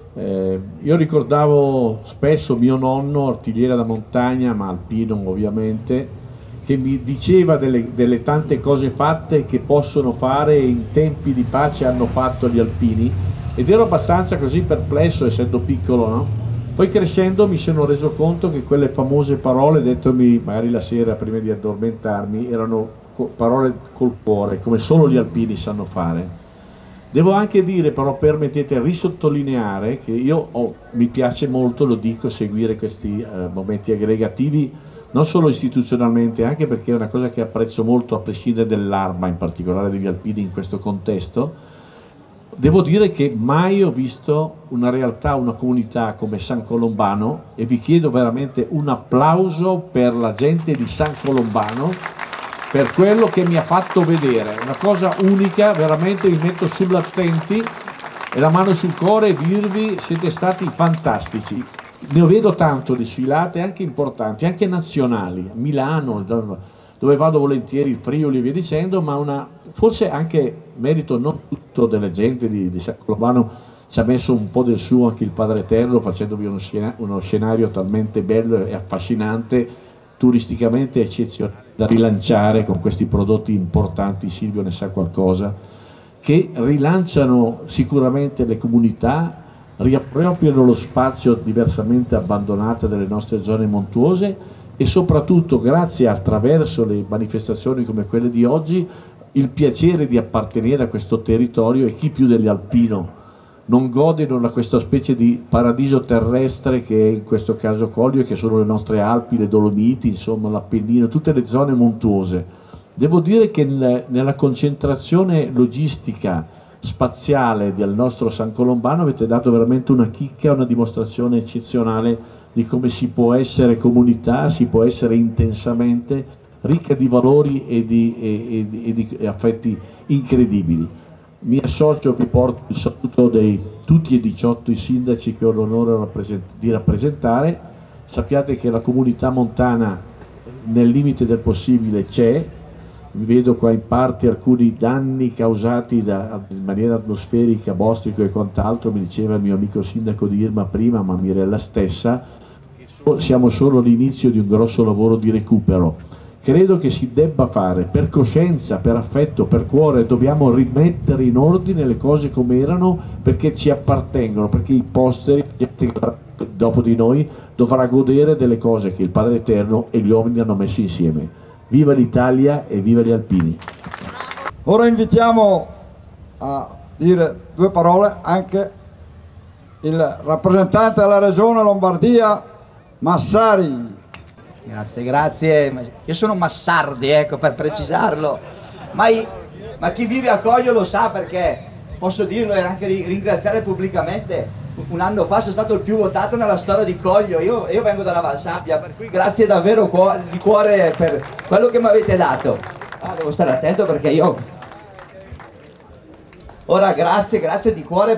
S12: Io ricordavo spesso mio nonno, artigliere da montagna, ma alpino ovviamente, che mi diceva delle tante cose fatte che possono fare e in tempi di pace hanno fatto gli alpini, ed ero abbastanza così perplesso essendo piccolo, no? Poi crescendo mi sono reso conto che quelle famose parole dettomi magari la sera prima di addormentarmi erano parole col cuore, come solo gli alpini sanno fare. Devo anche dire, però, permettete, risottolineare che mi piace molto, lo dico, seguire questi momenti aggregativi, non solo istituzionalmente, anche perché è una cosa che apprezzo molto a prescindere dell'Arma, in particolare degli alpini in questo contesto. Devo dire che mai ho visto una realtà, una comunità come San Colombano, e vi chiedo veramente un applauso per la gente di San Colombano, per quello che mi ha fatto vedere, una cosa unica, veramente mi metto sull'attenti e la mano sul cuore e dirvi siete stati fantastici. Ne vedo tanto di sfilate anche importanti, anche nazionali, a Milano, dove vado volentieri, il Friuli e via dicendo, ma forse anche merito non tutto delle gente di San Colombano, ci ha messo un po' del suo anche il Padre Eterno, facendovi uno scenario talmente bello e affascinante, turisticamente eccezionale, da rilanciare con questi prodotti importanti, Silvio ne sa qualcosa, che rilanciano sicuramente le comunità, riappropriano lo spazio diversamente abbandonato delle nostre zone montuose e soprattutto grazie attraverso le manifestazioni come quelle di oggi il piacere di appartenere a questo territorio, e chi più degli alpino non gode da questa specie di paradiso terrestre che è in questo caso Collio, che sono le nostre Alpi, le Dolomiti, insomma l'Appennino, tutte le zone montuose. Devo dire che nella concentrazione logistica spaziale del nostro San Colombano avete dato veramente una chicca, una dimostrazione eccezionale di come si può essere comunità, si può essere intensamente ricca di valori e di affetti incredibili. Mi associo, vi porto il saluto di tutti e 18 i sindaci che ho l'onore di rappresentare. Sappiate che la comunità montana nel limite del possibile c'è. Vi vedo qua in parte alcuni danni causati in maniera atmosferica, bostrico e quant'altro, mi diceva il mio amico sindaco di Irma prima, ma Mirella stessa. Siamo solo all'inizio di un grosso lavoro di recupero. Credo che si debba fare per coscienza, per affetto, per cuore, dobbiamo rimettere in ordine le cose come erano, perché ci appartengono, perché i posteri, gente che dopo di noi, dovrà godere delle cose che il Padre Eterno e gli uomini hanno messo insieme. Viva l'Italia e viva gli alpini!
S8: Ora invitiamo a dire due parole anche il rappresentante della Regione Lombardia, Massari.
S13: Grazie. Io sono Massardi, ecco, per precisarlo. Ma chi vive a Coglio lo sa, perché posso dirlo e anche ringraziare pubblicamente. Un anno fa sono stato il più votato nella storia di Coglio. Io vengo dalla Valsabbia, per cui grazie davvero di cuore per quello che mi avete dato. Devo stare attento perché io... Ora grazie di cuore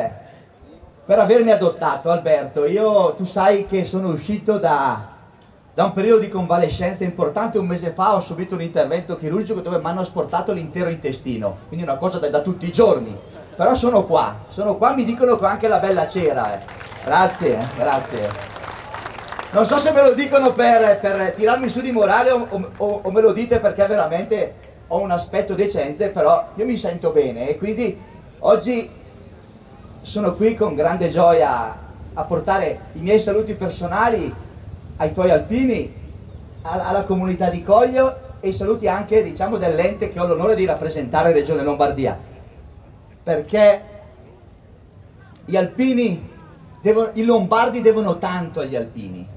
S13: per avermi adottato, Alberto. Tu sai che sono uscito da da un periodo di convalescenza importante. Un mese fa ho subito un intervento chirurgico dove mi hanno asportato l'intero intestino, quindi una cosa da tutti i giorni. Però sono qua, mi dicono che ho anche la bella cera. Grazie, grazie. Non so se me lo dicono per tirarmi su di morale o me lo dite perché veramente ho un aspetto decente, però io mi sento bene e quindi oggi sono qui con grande gioia a portare i miei saluti personali ai tuoi alpini, alla comunità di Coglio e i saluti anche, diciamo, dell'ente che ho l'onore di rappresentare, Regione Lombardia, perché gli alpini, i lombardi devono tanto agli alpini.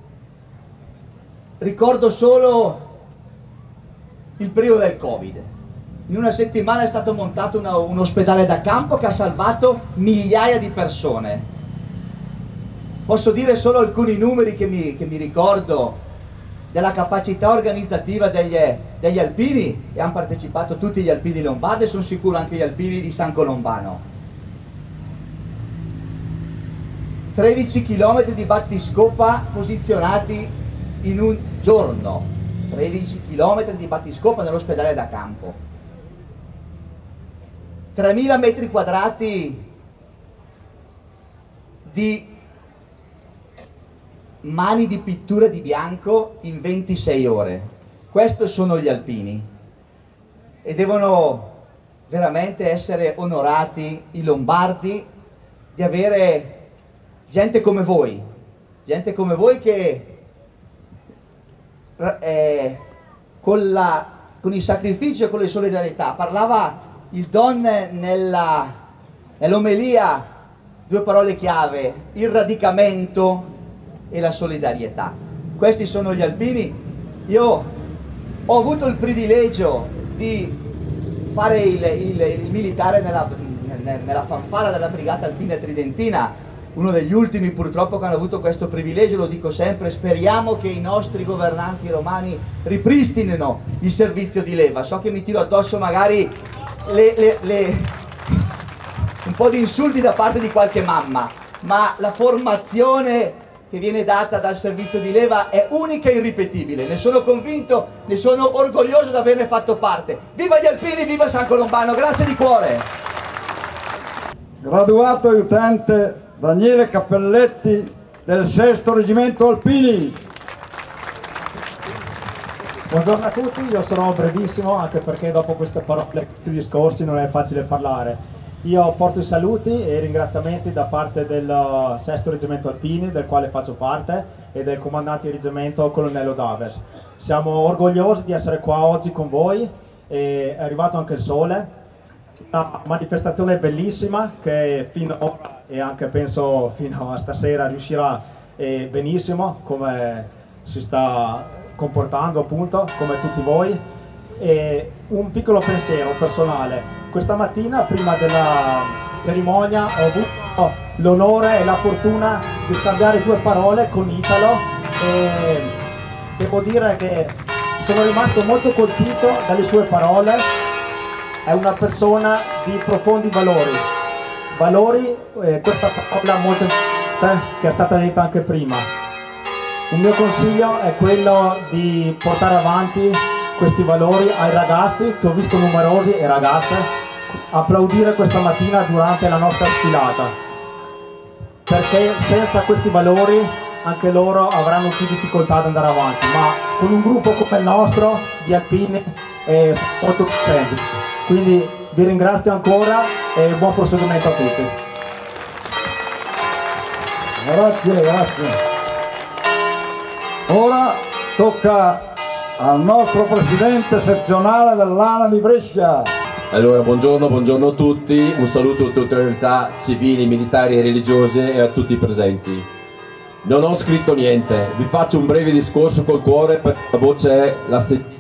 S13: Ricordo solo il periodo del Covid. In una settimana è stato montato un ospedale da campo che ha salvato migliaia di persone. Posso dire solo alcuni numeri che mi ricordo della capacità organizzativa degli alpini, e hanno partecipato tutti gli alpini lombardi e sono sicuro anche gli alpini di San Colombano. 13 km di battiscopa posizionati in un giorno, 13 km di battiscopa nell'ospedale da campo, 3.000 metri quadrati di mani di pittura di bianco in 26 ore. Questi sono gli alpini e devono veramente essere onorati i lombardi di avere gente come voi che con il sacrificio e con le solidarietà. Parlava il Don nell'omelia, due parole chiave: il radicamento e la solidarietà. Questi sono gli alpini. Io ho avuto il privilegio di fare il militare nella fanfara della Brigata Alpina Tridentina, uno degli ultimi purtroppo che hanno avuto questo privilegio. Lo dico sempre, speriamo che i nostri governanti romani ripristinino il servizio di leva. So che mi tiro addosso magari un po' di insulti da parte di qualche mamma, ma la formazione che viene data dal servizio di leva è unica e irripetibile. Ne sono convinto, ne sono orgoglioso di averne fatto parte. Viva gli alpini, viva San Colombano, grazie di cuore.
S8: Graduato aiutante Daniele Cappelletti del 6° Reggimento Alpini.
S14: Buongiorno a tutti, io sarò brevissimo anche perché dopo queste parole, questi discorsi non è facile parlare. Io porto i saluti e i ringraziamenti da parte del 6° Reggimento Alpini, del quale faccio parte, e del comandante di reggimento Colonnello Davers. Siamo orgogliosi di essere qua oggi con voi, è arrivato anche il sole. Una manifestazione bellissima che fino ad ora e anche penso fino a stasera riuscirà benissimo, come si sta comportando appunto, come tutti voi. E un piccolo pensiero personale: questa mattina prima della cerimonia ho avuto l'onore e la fortuna di scambiare 2 parole con Italo e devo dire che sono rimasto molto colpito dalle sue parole. È una persona di profondi valori, questa parola molto importante che è stata detta anche prima. Un mio consiglio è quello di portare avanti questi valori ai ragazzi, che ho visto numerosi, e ragazze, applaudire questa mattina durante la nostra sfilata, perché senza questi valori anche loro avranno più difficoltà ad andare avanti, ma con un gruppo come il nostro di alpini è molto più semplice. Quindi vi ringrazio ancora e buon proseguimento a tutti.
S8: Grazie, grazie. Ora tocca al nostro presidente sezionale dell'ANA di Brescia.
S15: Allora, buongiorno a tutti, un saluto a tutte le autorità civili, militari e religiose e a tutti i presenti. Non ho scritto niente, vi faccio un breve discorso col cuore perché la voce la sentite,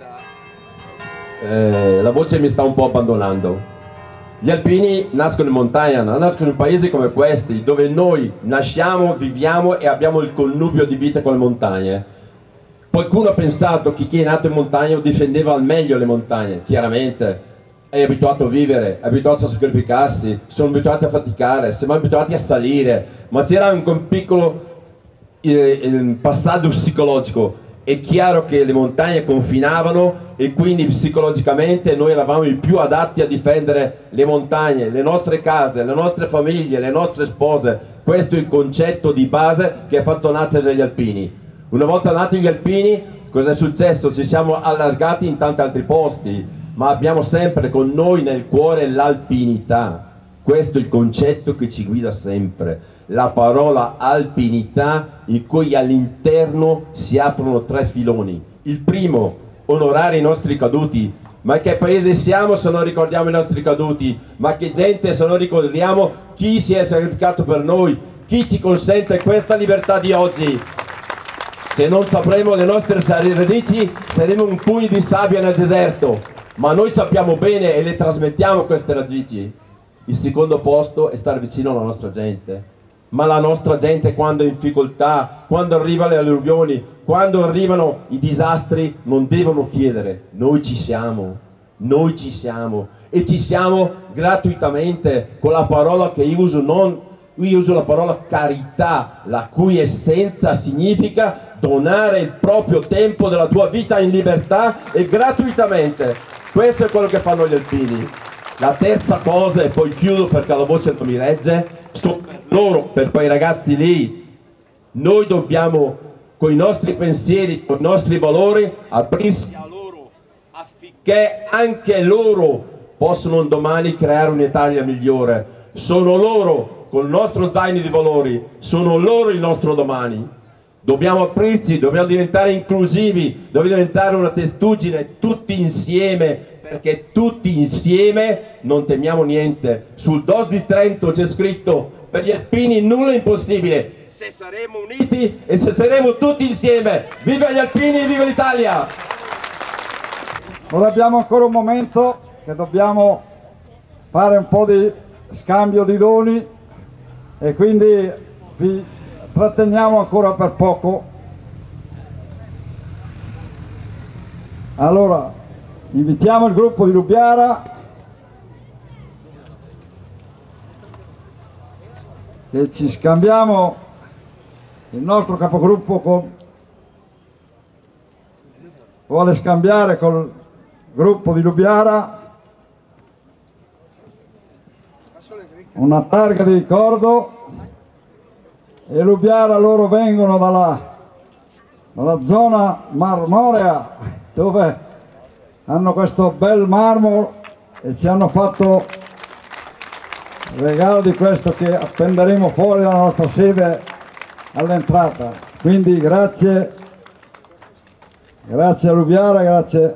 S15: la voce mi sta un po' abbandonando. Gli alpini nascono in montagna, nascono in paesi come questi, dove noi nasciamo, viviamo e abbiamo il connubio di vita con le montagne. Qualcuno ha pensato che chi è nato in montagna difendeva al meglio le montagne. Chiaramente è abituato a vivere, è abituato a sacrificarsi, sono abituati a faticare, siamo abituati a salire, ma c'era anche un piccolo il passaggio psicologico. È chiaro che le montagne confinavano e quindi psicologicamente noi eravamo i più adatti a difendere le montagne, le nostre case, le nostre famiglie, le nostre spose. Questo è il concetto di base che ha fatto nascere gli alpini. Una volta nati gli alpini, cosa è successo? Ci siamo allargati in tanti altri posti, ma abbiamo sempre con noi nel cuore l'alpinità. Questo è il concetto che ci guida sempre, la parola alpinità, in cui all'interno si aprono 3 filoni. Il primo, onorare i nostri caduti. Ma che paese siamo se non ricordiamo i nostri caduti? Ma che gente se non ricordiamo chi si è sacrificato per noi? Chi ci consente questa libertà di oggi? Se non sapremo le nostre radici, saremo un pugno di sabbia nel deserto. Ma noi sappiamo bene e le trasmettiamo queste radici. Il secondo posto è stare vicino alla nostra gente. Ma la nostra gente, quando è in difficoltà, quando arrivano le alluvioni, quando arrivano i disastri, non devono chiedere. Noi ci siamo e ci siamo gratuitamente, con la parola che io uso, io uso la parola carità, la cui essenza significa donare il proprio tempo della tua vita in libertà e gratuitamente. Questo è quello che fanno gli alpini. La terza cosa, e poi chiudo perché la voce non mi regge, sono per loro, per quei ragazzi lì. Noi dobbiamo, con i nostri pensieri, con i nostri valori, aprirsi a loro, affinché anche loro possano un domani creare un'Italia migliore. Sono loro, con il nostro zaino di valori, sono loro il nostro domani. Dobbiamo aprirci, dobbiamo diventare inclusivi, dobbiamo diventare una testuggine tutti insieme, perché tutti insieme non temiamo niente. Sul DOS di Trento c'è scritto: per gli alpini nulla è impossibile se saremo uniti e se saremo tutti insieme. Viva gli alpini e viva l'Italia!
S8: Ora abbiamo ancora un momento che dobbiamo fare un po' di scambio di doni e quindi vi tratteniamo ancora per poco. Allora, invitiamo il gruppo di Lubiara che ci scambiamo il nostro capogruppo vuole scambiare col gruppo di Lubiara una targa di ricordo, e Lubiara loro vengono dalla zona marmorea dove hanno questo bel marmo e ci hanno fatto il regalo di questo che appenderemo fuori dalla nostra sede all'entrata. Quindi grazie a Lubiara, grazie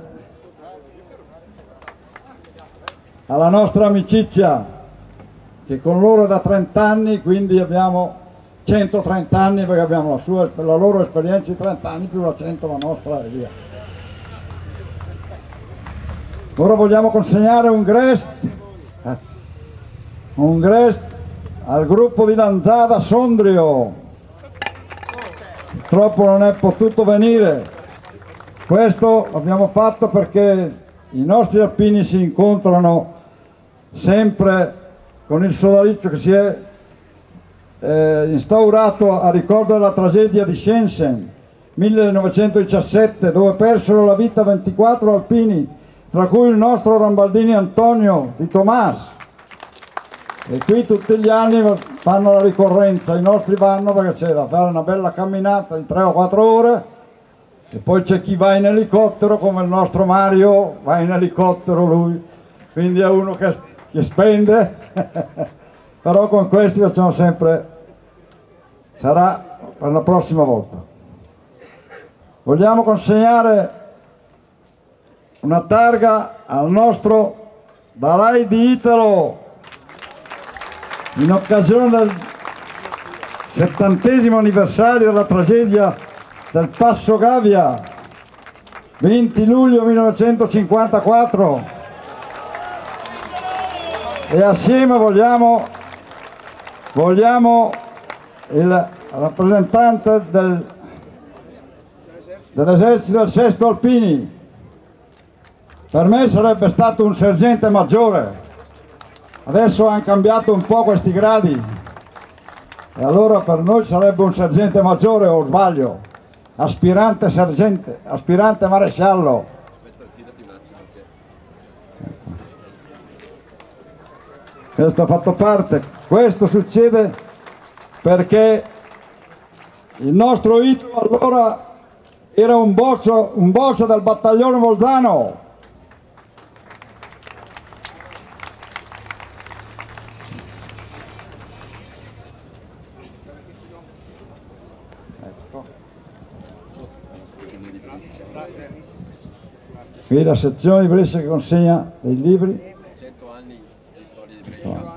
S8: alla nostra amicizia che con loro è da 30 anni, quindi abbiamo 130 anni perché abbiamo la loro esperienza di 30 anni più la 100 la nostra e via. Ora vogliamo consegnare un Grest al gruppo di Lanzada Sondrio. Purtroppo non è potuto venire. Questo l'abbiamo fatto perché i nostri alpini si incontrano sempre con il sodalizio che si è instaurato a ricordo della tragedia di Shenzhen 1917, dove persero la vita 24 alpini, tra cui il nostro Rambaldini Antonio di Tomas. E qui tutti gli anni fanno la ricorrenza, i nostri vanno perché c'è da fare una bella camminata di 3 o 4 ore e poi c'è chi va in elicottero, come il nostro Mario va in elicottero lui, quindi è uno che spende, però con questi facciamo sempre, sarà per la prossima volta. Vogliamo consegnare una targa al nostro Dalai di Italo in occasione del 70° anniversario della tragedia del Passo Gavia, 20 luglio 1954, e assieme vogliamo il rappresentante dell'esercito del Sesto Alpini. Per me sarebbe stato un sergente maggiore, adesso hanno cambiato un po' questi gradi, E allora per noi sarebbe un sergente maggiore, o sbaglio? Aspirante sergente, aspirante maresciallo. Questo ha fatto parte, questo succede perché il nostro idolo allora era un boccio del battaglione Bolzano. Qui la sezione di Brescia che consegna dei libri.
S15: 100 anni di storia di Brescia.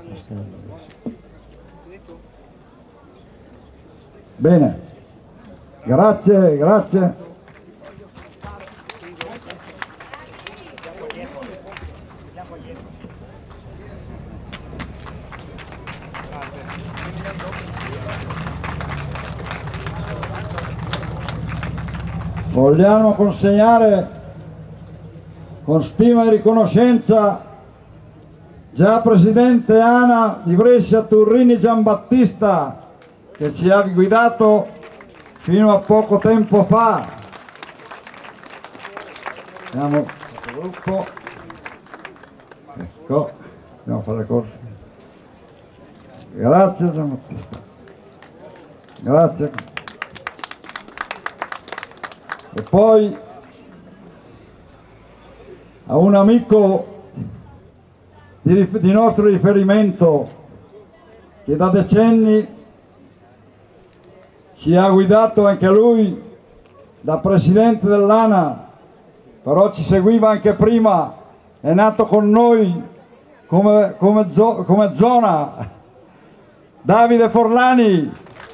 S8: Bene, grazie, grazie. Vogliamo consegnare con stima e riconoscenza già presidente ANA di Brescia Turrini Giambattista, che ci ha guidato fino a poco tempo fa. Siamo il gruppo. Ecco, andiamo a fare le corse. Grazie Giambattista. Grazie. E poi a un amico di nostro riferimento che da decenni ci ha guidato anche lui da presidente dell'ANA, però ci seguiva anche prima, è nato con noi come zona, Davide Forlani.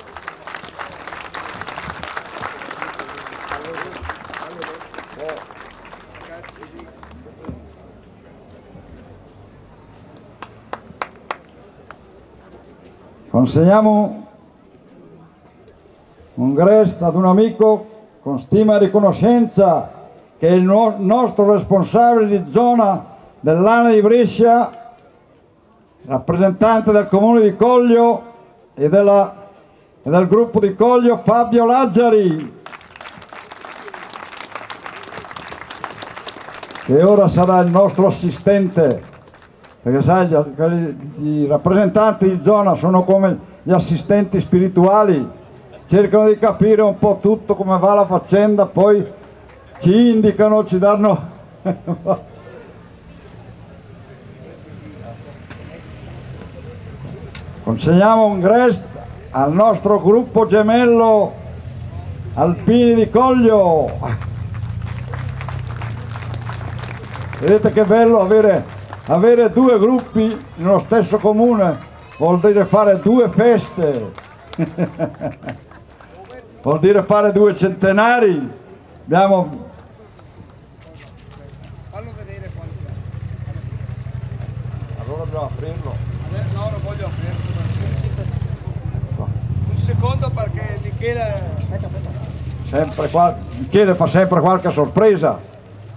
S8: Consegniamo un Grest ad un amico con stima e riconoscenza, che è il nostro responsabile di zona dell'ANA di Brescia, rappresentante del comune di Coglio e del gruppo di Coglio, Fabio Lazzari, che ora sarà il nostro assistente. Perché sai, i rappresentanti di zona sono come gli assistenti spirituali, cercano di capire un po' tutto come va la faccenda, poi ci indicano, ci danno... Consegniamo un Grest al nostro gruppo gemello Alpini di Coglio. Vedete che bello avere due gruppi nello stesso comune, vuol dire fare due feste, vuol dire fare due centenari. Fallo vedere quanti anni. Allora dobbiamo aprirlo. No, non voglio aprirlo. Un secondo perché Michele fa sempre qualche sorpresa.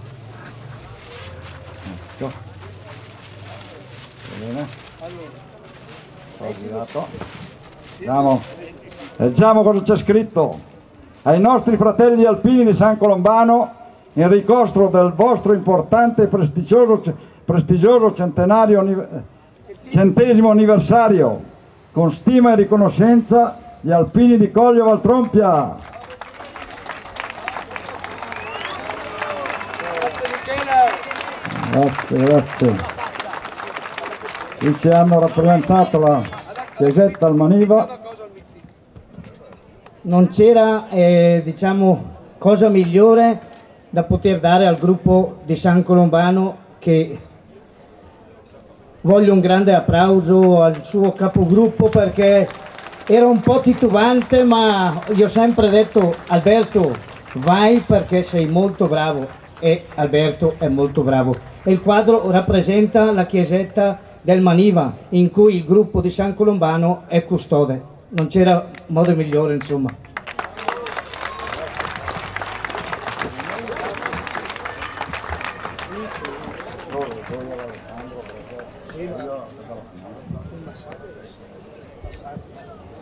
S8: Leggiamo cosa c'è scritto. Ai nostri fratelli alpini di San Colombano, in ricordo del vostro importante e prestigioso centesimo anniversario, con stima e riconoscenza, gli alpini di Coglio Valtrompia. Grazie. Qui ci hanno rappresentato la chiesetta Almaniva.
S16: Non c'era diciamo cosa migliore da poter dare al gruppo di San Colombano, che voglio un grande applauso al suo capogruppo, perché era un po' titubante, ma io ho sempre detto: Alberto, vai perché sei molto bravo, e Alberto è molto bravo. E il quadro rappresenta la chiesetta del Maniva, in cui il gruppo di San Colombano è custode. Non c'era modo migliore, insomma.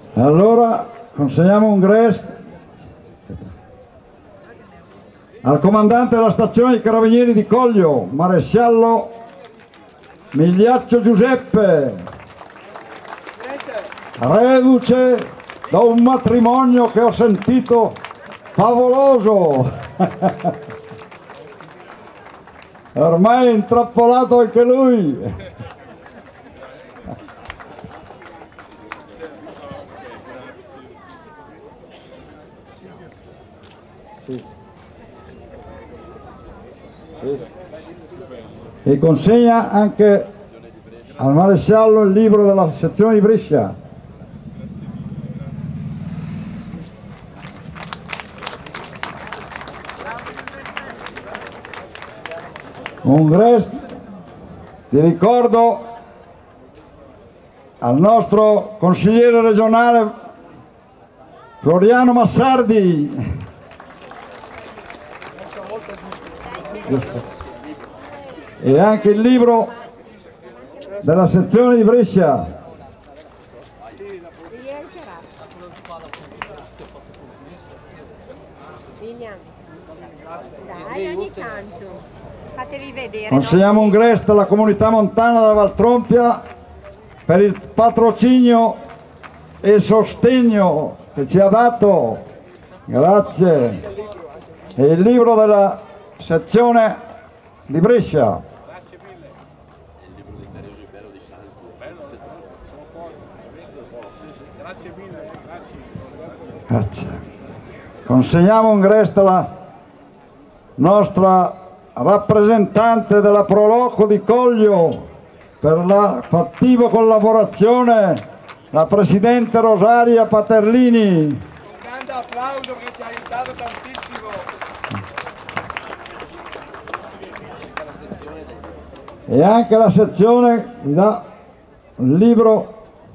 S8: Allora consegniamo un GRES al comandante della stazione dei Carabinieri di Coglio, maresciallo Migliaccio Giuseppe, reduce da un matrimonio che ho sentito favoloso. Ormai è intrappolato anche lui. Sì. Sì. E consegna anche al maresciallo il libro della sezione di Brescia. Un GRES di ricordo al nostro consigliere regionale Floriano Massardi. E anche il libro della sezione di Brescia.
S17: Dai, ogni tanto fatevi vedere.
S8: Consegniamo un GRES alla comunità montana della Valtrompia per il patrocinio e sostegno che ci ha dato. Grazie. E il libro della sezione di Brescia. Grazie. Consegniamo un GRES alla nostra rappresentante della Proloco di Coglio per la fattiva collaborazione, la presidente Rosaria Paterlini.
S18: Un grande applauso che ci ha aiutato tantissimo.
S8: E anche la sezione gli dà un libro.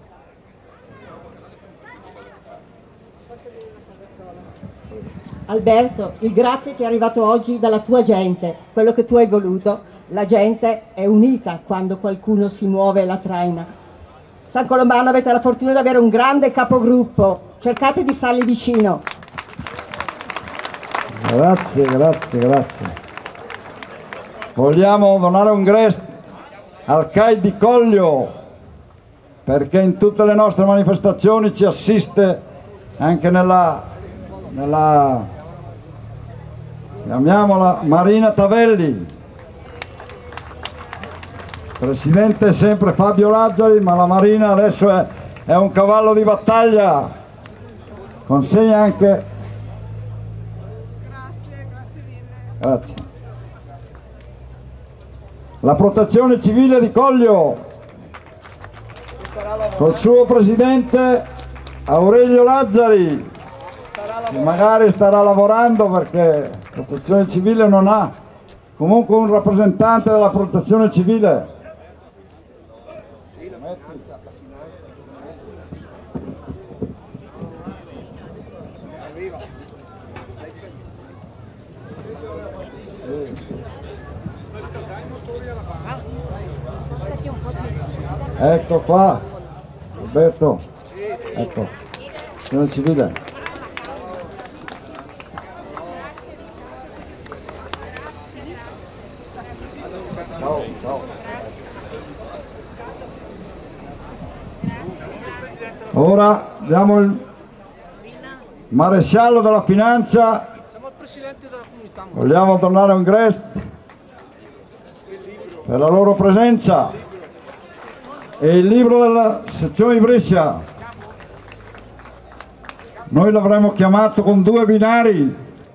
S19: Alberto, il grazie ti è arrivato oggi dalla tua gente, quello che tu hai voluto. La gente è unita quando qualcuno si muove e la traina. San Colombano, avete la fortuna di avere un grande capogruppo, cercate di stargli vicino.
S8: Grazie, grazie, grazie. Vogliamo donare un GRES al CAI di Coglio perché in tutte le nostre manifestazioni ci assiste anche nella chiamiamola Marina Tavelli. Presidente è sempre Fabio Lazzari, ma la Marina adesso è un cavallo di battaglia. Consegna anche. Grazie. La Protezione Civile di Coglio col suo presidente Aurelio Lazzari, che magari starà lavorando perché la Protezione Civile non ha comunque un rappresentante della Protezione Civile. Ecco qua, Alberto, ecco, Protezione Civile. Ciao, ciao. Ora diamo il maresciallo della finanza. Vogliamo tornare a un GRES per la loro presenza. E il libro della sezione di Brescia. Noi l'avremmo chiamato con 2 binari.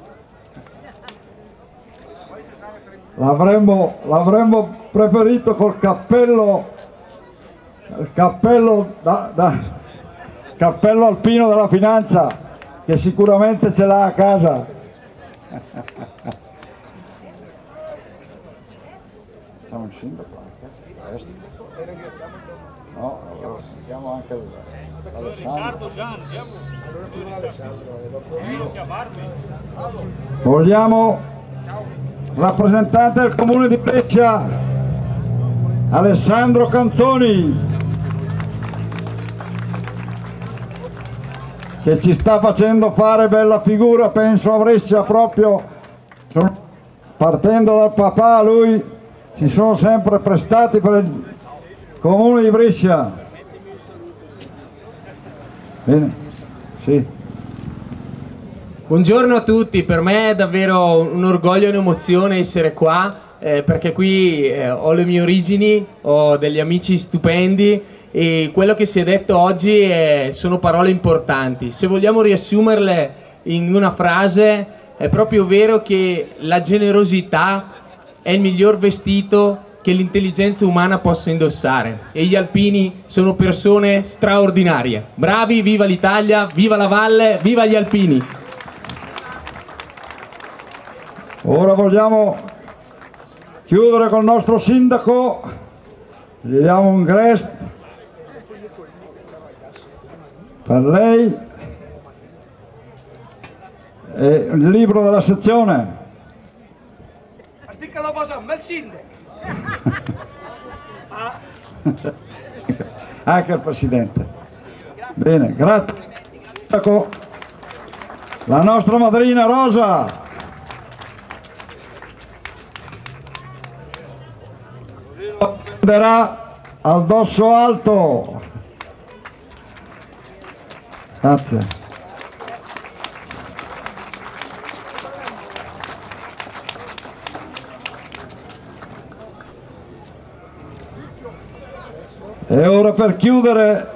S8: L'avremmo preferito col cappello, il cappello cappello alpino della finanza, che sicuramente ce l'ha a casa. Siamo un sindaco anche? No, allora sentiamo anche Alessandro. Vogliamo rappresentante del comune di Brescia, Alessandro Cantoni. che ci sta facendo fare bella figura, penso a Brescia proprio, partendo dal papà, lui si sono sempre prestati per il comune di Brescia. Bene, sì.
S20: Buongiorno a tutti, per me è davvero un orgoglio e un'emozione essere qua, perché qui ho le mie origini, ho degli amici stupendi e quello che si è detto oggi sono parole importanti. Se vogliamo riassumerle in una frase, è proprio vero che la generosità è il miglior vestito che l'intelligenza umana possa indossare e gli alpini sono persone straordinarie. Bravi, viva l'Italia, viva la valle, viva gli alpini!
S8: Ora vogliamo chiudere col nostro sindaco, gli diamo un gest per lei e il libro della sezione.
S18: Articolo cosa? Mercinde.
S8: Anche il Presidente. Bene, grazie. La nostra madrina Rosa. Prenderà al dosso alto. Grazie. E ora per chiudere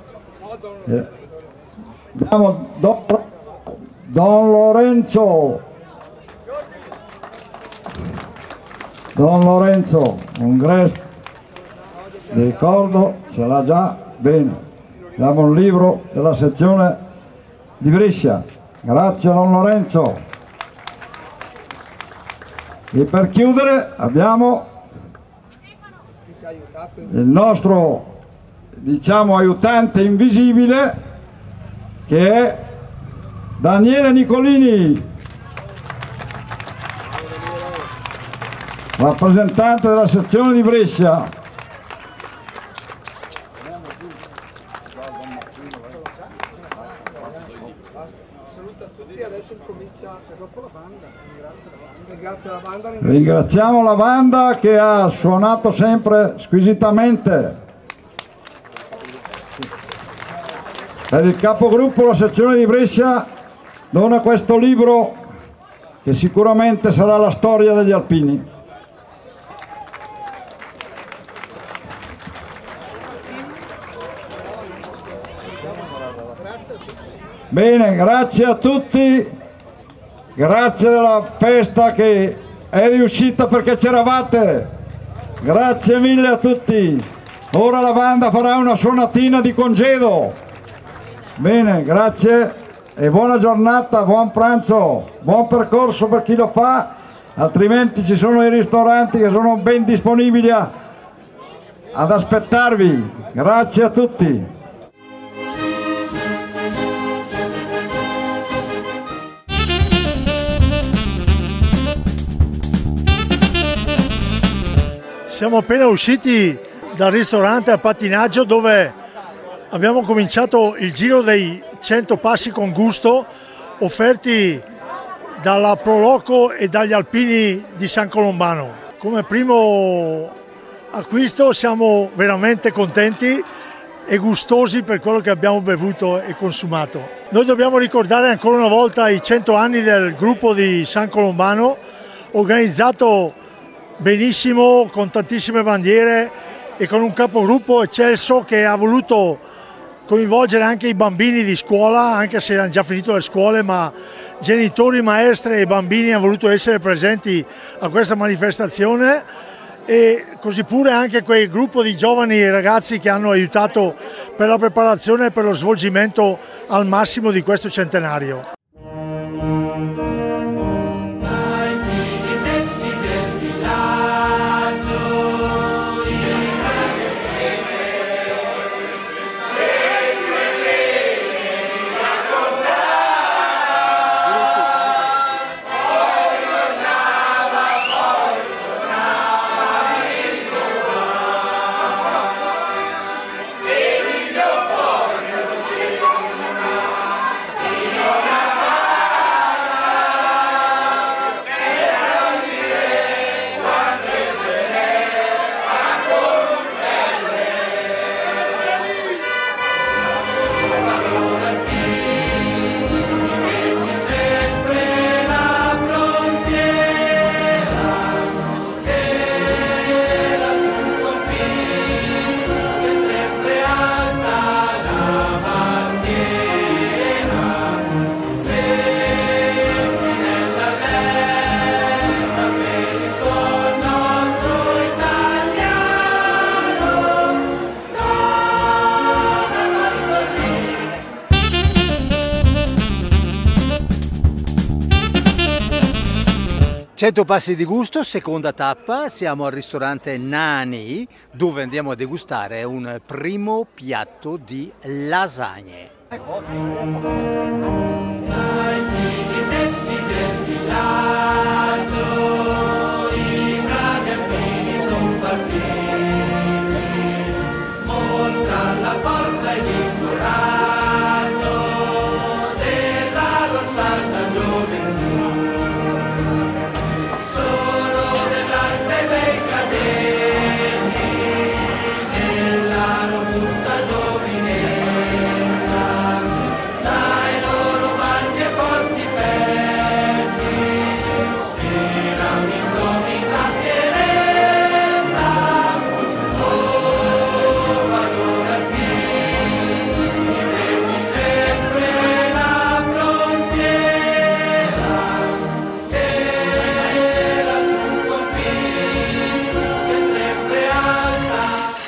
S8: abbiamo Don Lorenzo. Don Lorenzo, un gest di ricordo, ce l'ha già, bene. Diamo un libro della sezione di Brescia. Grazie Don Lorenzo. E per chiudere abbiamo il nostro, diciamo, aiutante invisibile, che è Daniele Nicolini, rappresentante della sezione di Brescia.
S9: Saluta a tutti, adesso comincia dopo la banda. Ringrazio la banda.
S8: Ringraziamo la banda che ha suonato sempre squisitamente. Per il capogruppo la sezione di Brescia dona questo libro che sicuramente sarà la storia degli alpini. Bene, grazie a tutti, grazie della festa che è riuscita perché c'eravate, grazie mille a tutti. Ora la banda farà una suonatina di congedo. Bene, grazie e buona giornata, buon pranzo, buon percorso per chi lo fa, altrimenti ci sono i ristoranti che sono ben disponibili ad aspettarvi. Grazie a tutti.
S2: Siamo appena usciti dal ristorante al pattinaggio dove abbiamo cominciato il giro dei 100 passi con gusto offerti dalla Proloco e dagli alpini di San Colombano. Come primo acquisto siamo veramente contenti e gustosi per quello che abbiamo bevuto e consumato. Noi dobbiamo ricordare ancora una volta i 100 anni del gruppo di San Colombano, organizzato benissimo, con tantissime bandiere e con un capogruppo eccelso che ha voluto coinvolgere anche i bambini di scuola, anche se hanno già finito le scuole, ma genitori, maestre e bambini hanno voluto essere presenti a questa manifestazione, e così pure anche quel gruppo di giovani e ragazzi che hanno aiutato per la preparazione e per lo svolgimento al massimo di questo centenario.
S1: 100 passi di gusto, seconda tappa, siamo al ristorante Nani dove andiamo a degustare un primo piatto di lasagne.
S21: Mostra la forza e il coraggio della rossata gioventù. Sono dell'arte dei cadenti, della robusta giovinezza, dai loro maglie forti perti, spirano indomita fierezza. Oh, allora qui, difendi sempre la frontiera, e lassù un confine che è sempre alta.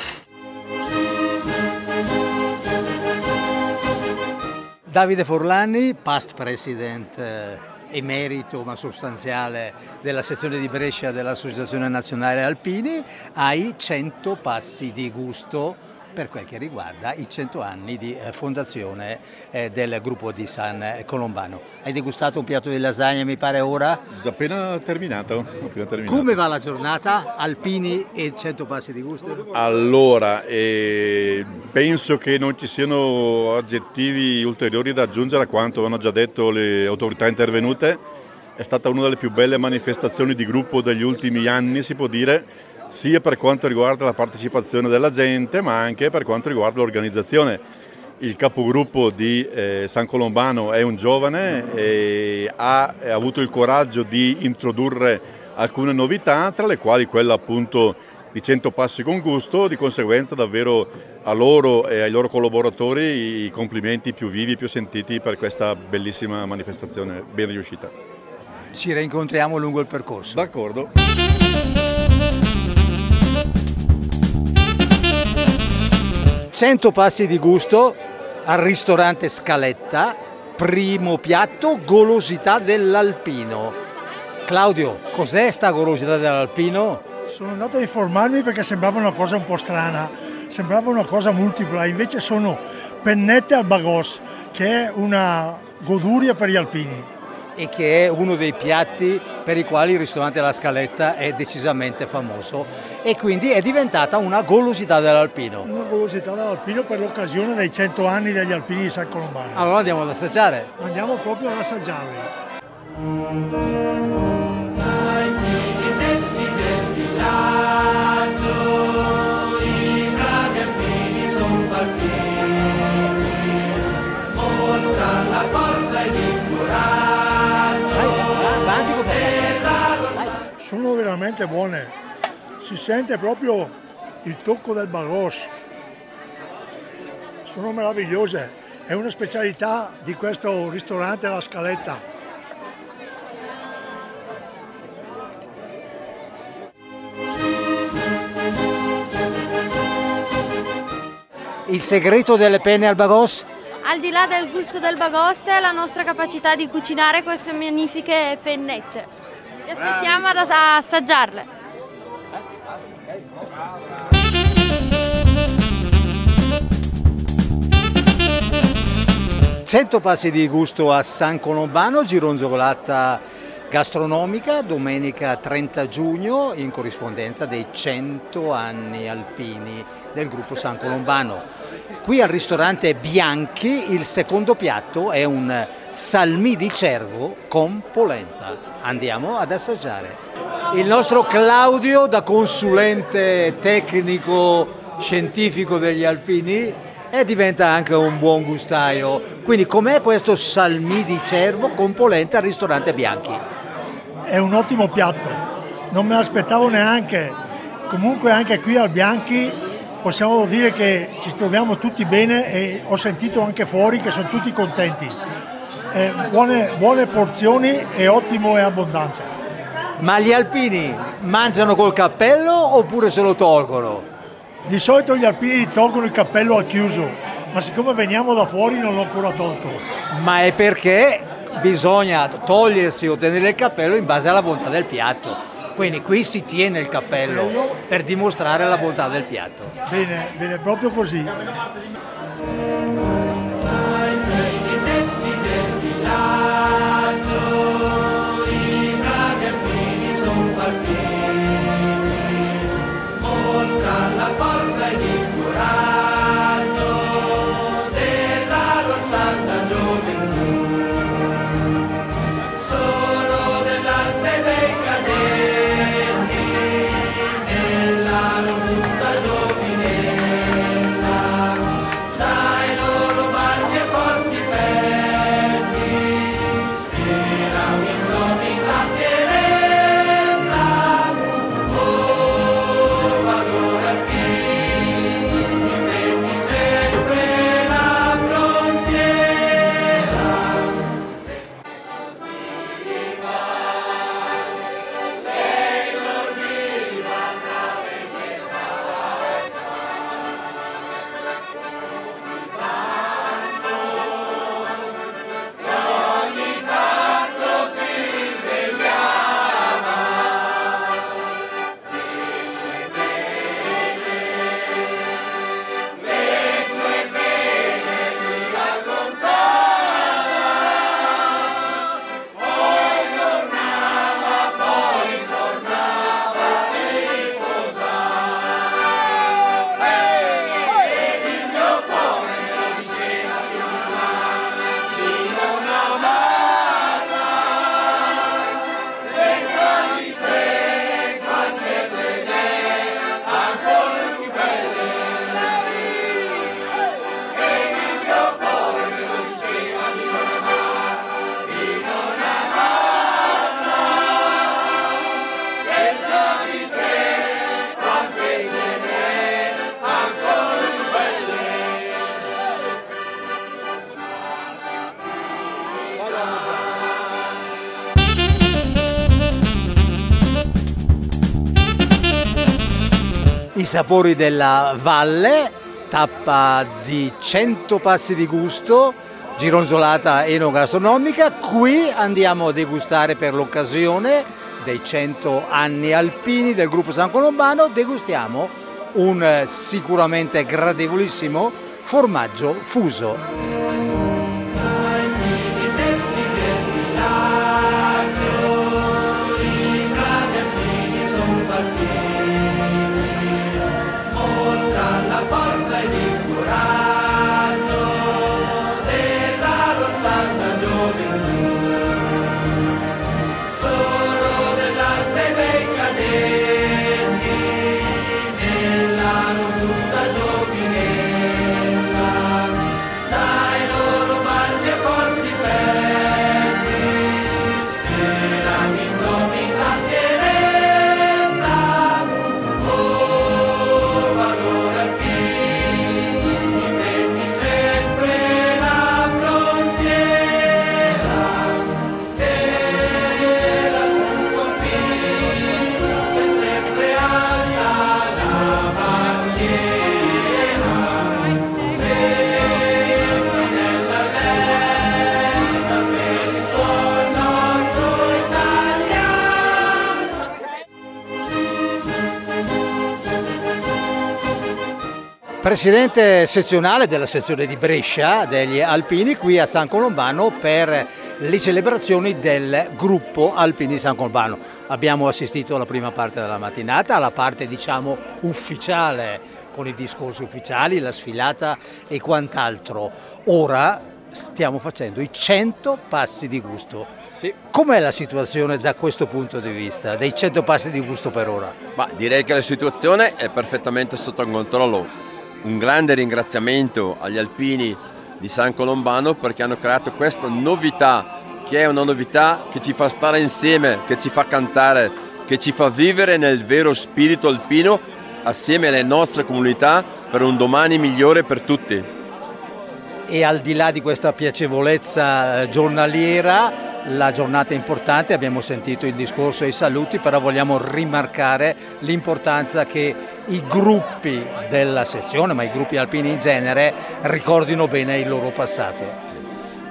S1: Davide Forlani, past president emerito ma sostanziale della sezione di Brescia dell'Associazione Nazionale Alpini, ai 100 passi di gusto per quel che riguarda i 100 anni di fondazione del gruppo di San Colombano. Hai degustato un piatto di lasagne, mi pare ora?
S22: Appena terminato.
S1: Come va la giornata? Alpini e 100 passi di gusto?
S22: Allora, penso che non ci siano aggettivi ulteriori da aggiungere a quanto hanno già detto le autorità intervenute. È stata una delle più belle manifestazioni di gruppo degli ultimi anni, si può dire, sia per quanto riguarda la partecipazione della gente, ma anche per quanto riguarda l'organizzazione. Il capogruppo di San Colombano è un giovane e ha avuto il coraggio di introdurre alcune novità, tra le quali quella appunto di 100 passi con gusto. Di conseguenza davvero a loro e ai loro collaboratori i complimenti più vivi e più sentiti per questa bellissima manifestazione ben riuscita.
S1: Ci rincontriamo lungo il percorso.
S22: D'accordo.
S1: 100 passi di gusto al ristorante Scaletta, primo piatto, golosità dell'Alpino. Claudio, cos'è sta golosità dell'Alpino?
S2: Sono andato a informarmi perché sembrava una cosa un po' strana, sembrava una cosa multipla, invece sono pennette al bagos, che è una goduria per gli alpini.
S1: E che è uno dei piatti per i quali il ristorante La Scaletta è decisamente famoso e quindi è diventata una golosità dell'Alpino.
S2: Una golosità dell'Alpino per l'occasione dei 100 anni degli Alpini di San Colombano.
S1: Allora andiamo ad assaggiare.
S2: Andiamo proprio ad assaggiarli.
S21: Mostra la forza e il coraggio.
S2: Sono veramente buone, si sente proprio il tocco del bagos, sono meravigliose, è una specialità di questo ristorante La Scaletta.
S1: Il segreto delle penne al bagos?
S23: Al di là del gusto del bagos è la nostra capacità di cucinare queste magnifiche pennette. Vi aspettiamo ad assaggiarle.
S1: Cento passi di gusto a San Colombano, gironzolata gastronomica, domenica 30 giugno, in corrispondenza dei 100 anni alpini del gruppo San Colombano. Qui al ristorante Bianchi il secondo piatto è un salmì di cervo con polenta. Andiamo ad assaggiare. Il nostro Claudio, da consulente tecnico scientifico degli alpini, e diventa anche un buon gustaio. Quindi com'è questo salmì di cervo con polenta al ristorante Bianchi?
S2: È un ottimo piatto, non me l'aspettavo neanche. Comunque anche qui al Bianchi possiamo dire che ci troviamo tutti bene e ho sentito anche fuori che sono tutti contenti. Buone porzioni e ottimo e abbondante.
S1: Ma gli alpini mangiano col cappello oppure se lo tolgono?
S2: Di solito gli alpini tolgono il cappello al chiuso, ma siccome veniamo da fuori non l'ho ancora tolto.
S1: Ma è perché bisogna togliersi o tenere il cappello in base alla bontà del piatto. Quindi qui si tiene il cappello per dimostrare la bontà del piatto.
S2: Bene, proprio così.
S21: La forza ed il coraggio della loro santa gioventù, sono dell'Alpe dei cadenti, della robusta giovinezza, dai loro bagni e forti perti, spira un'indomita fierezza, oh valore alpini, difendi sempre la frontiera. Lei dormiva nave che ogni tanto si risvegliava, le sue pene mi raccontava, poi tornava a riposare, ed il mio cuore me lo diceva di non amarla, senza di te quante ce n'è ancora più belle, ed il mio cuore me lo diceva di non amarla, senza di te quante ce n'è ancora più belle.
S1: I sapori della valle, tappa di 100 passi di gusto, gironzolata enogastronomica. Qui andiamo a degustare per l'occasione dei 100 anni alpini del gruppo San Colombano, degustiamo un sicuramente gradevolissimo formaggio fuso.
S21: Mostra la forza ed il coraggio della loro santa gioventù, sono dell'Alpe dei cadenti, della robusta giovinezza, dai loro bagni e forti perti, spera un'indomita fierezza, oh valore alpini, difendi sempre la frontiera, tela sul confine, è sempre alta la bandiera, sempre nella terra per il suo nostro italiano.
S1: Presidente sezionale della sezione di Brescia degli Alpini qui a San Colombano per le celebrazioni del gruppo Alpini San Colombano. Abbiamo assistito alla prima parte della mattinata, alla parte diciamo ufficiale con i discorsi ufficiali, la sfilata e quant'altro. Ora stiamo facendo i 100 passi di gusto.
S15: Sì.
S1: Com'è la situazione da questo punto di vista, dei 100 passi di gusto per ora?
S15: Direi che la situazione è perfettamente sotto controllo. Un grande ringraziamento agli alpini di San Colombano perché hanno creato questa novità, che è una novità che ci fa stare insieme, che ci fa cantare, che ci fa vivere nel vero spirito alpino assieme alle nostre comunità per un domani migliore per tutti.
S1: E al di là di questa piacevolezza giornaliera, la giornata è importante, abbiamo sentito il discorso e i saluti, però vogliamo rimarcare l'importanza che i gruppi della sezione, ma i gruppi alpini in genere, ricordino bene il loro passato.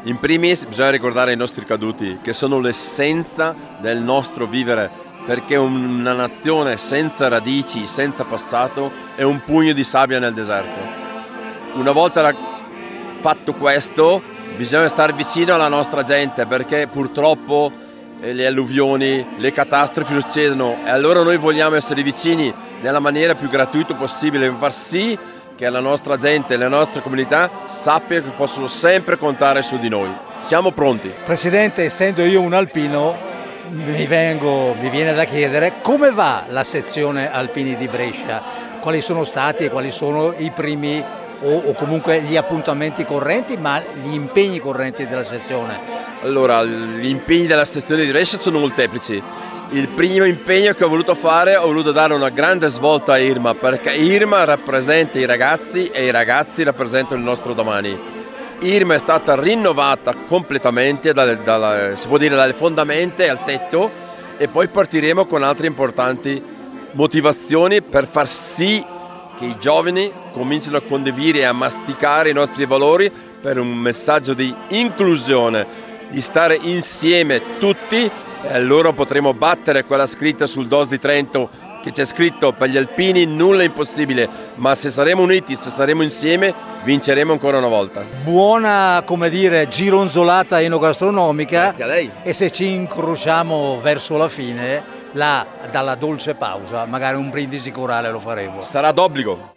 S15: In primis bisogna ricordare i nostri caduti, che sono l'essenza del nostro vivere, perché una nazione senza radici, senza passato, è un pugno di sabbia nel deserto. Una volta fatto questo, bisogna stare vicino alla nostra gente, perché purtroppo le alluvioni, le catastrofi succedono, e allora noi vogliamo essere vicini nella maniera più gratuita possibile, per far sì che la nostra gente, le nostre comunità sappiano che possono sempre contare su di noi. Siamo pronti.
S1: Presidente, essendo io un alpino, mi viene da chiedere come va la sezione alpini di Brescia, quali sono stati e quali sono i primi o comunque gli appuntamenti correnti, ma gli impegni correnti della sezione.
S15: Allora, gli impegni della sezione di Brescia sono molteplici. Il primo impegno che ho voluto dare una grande svolta a Irma, perché Irma rappresenta i ragazzi e i ragazzi rappresentano il nostro domani. Irma è stata rinnovata completamente si può dire dalle fondamenta al tetto, e poi partiremo con altre importanti motivazioni per far sì che i giovani comincino a condividere e a masticare i nostri valori per un messaggio di inclusione, di stare insieme tutti, e allora potremo battere quella scritta sul DOS di Trento che c'è scritto: per gli alpini nulla è impossibile, ma se saremo uniti, se saremo insieme, vinceremo ancora una volta.
S1: Buona, come dire, gironzolata enogastronomica.
S15: Grazie a lei.
S1: E se ci incrociamo verso la fine, là, dalla dolce pausa, magari un brindisi corale lo faremo.
S15: Sarà d'obbligo.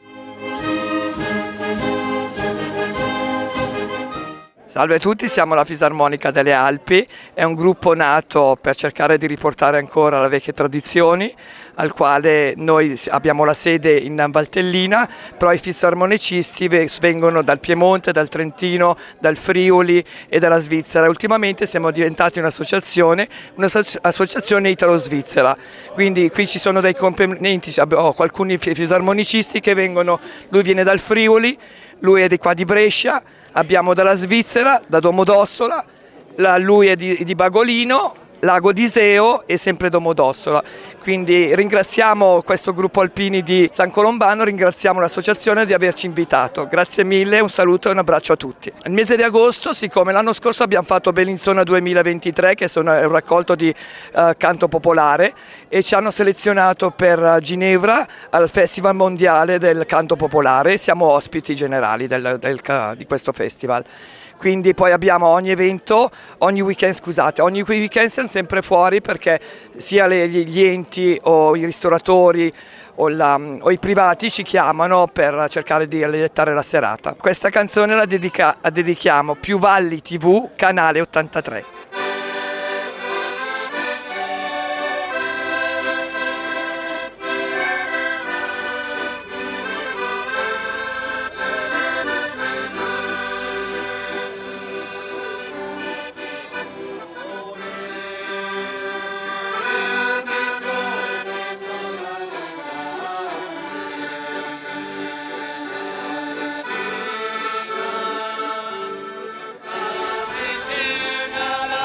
S3: Salve a tutti, siamo la Fisarmonica delle Alpi, è un gruppo nato per cercare di riportare ancora le vecchie tradizioni, al quale noi abbiamo la sede in Valtellina, però i fisarmonicisti vengono dal Piemonte, dal Trentino, dal Friuli e dalla Svizzera. Ultimamente siamo diventati un'associazione italo-svizzera, quindi qui ci sono dei componenti, ho alcuni fisarmonicisti che vengono, lui viene dal Friuli, lui è di qua di Brescia, abbiamo dalla Svizzera, da Domodossola, lui è di Bagolino, Lago di Iseo e sempre Domodossola. Quindi ringraziamo questo gruppo alpini di San Colombano, ringraziamo l'associazione di averci invitato. Grazie mille, un saluto e un abbraccio a tutti. Il mese di agosto, siccome l'anno scorso abbiamo fatto Bellinzona 2023, che è un raccolto di canto popolare, e ci hanno selezionato per Ginevra al Festival Mondiale del Canto Popolare, siamo ospiti generali di questo festival. Quindi poi abbiamo ogni weekend siamo sempre fuori, perché sia gli enti o i ristoratori o i privati ci chiamano per cercare di allietare la serata. Questa canzone la dedichiamo Più Valli TV, canale 83.
S21: Vicina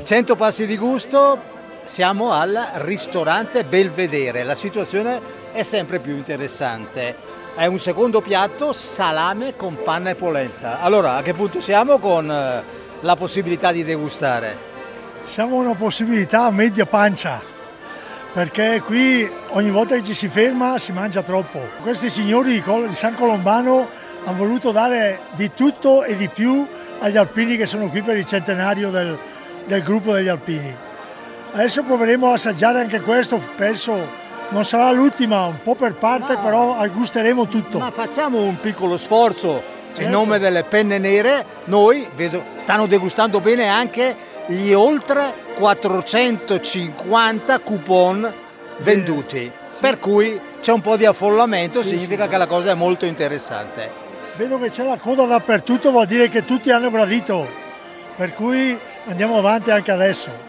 S1: 100 passi di gusto, siamo al ristorante Belvedere, la situazione è sempre più interessante. È un secondo piatto, salame con panna e polenta. Allora, a che punto siamo con la possibilità di degustare?
S2: Siamo a una possibilità a media pancia, perché qui ogni volta che ci si ferma si mangia troppo. Questi signori di San Colombano hanno voluto dare di tutto e di più agli alpini che sono qui per il centenario del gruppo degli alpini. Adesso proveremo a assaggiare anche questo, penso non sarà l'ultima, un po' per parte, però gusteremo tutto.
S1: Ma facciamo un piccolo sforzo, in nome delle penne nere, noi vedo, stanno degustando bene anche gli oltre 450 coupon venduti, per cui c'è un po' di affollamento, significa che la cosa è molto interessante.
S2: Vedo che c'è la coda dappertutto, vuol dire che tutti hanno gradito, per cui andiamo avanti anche adesso.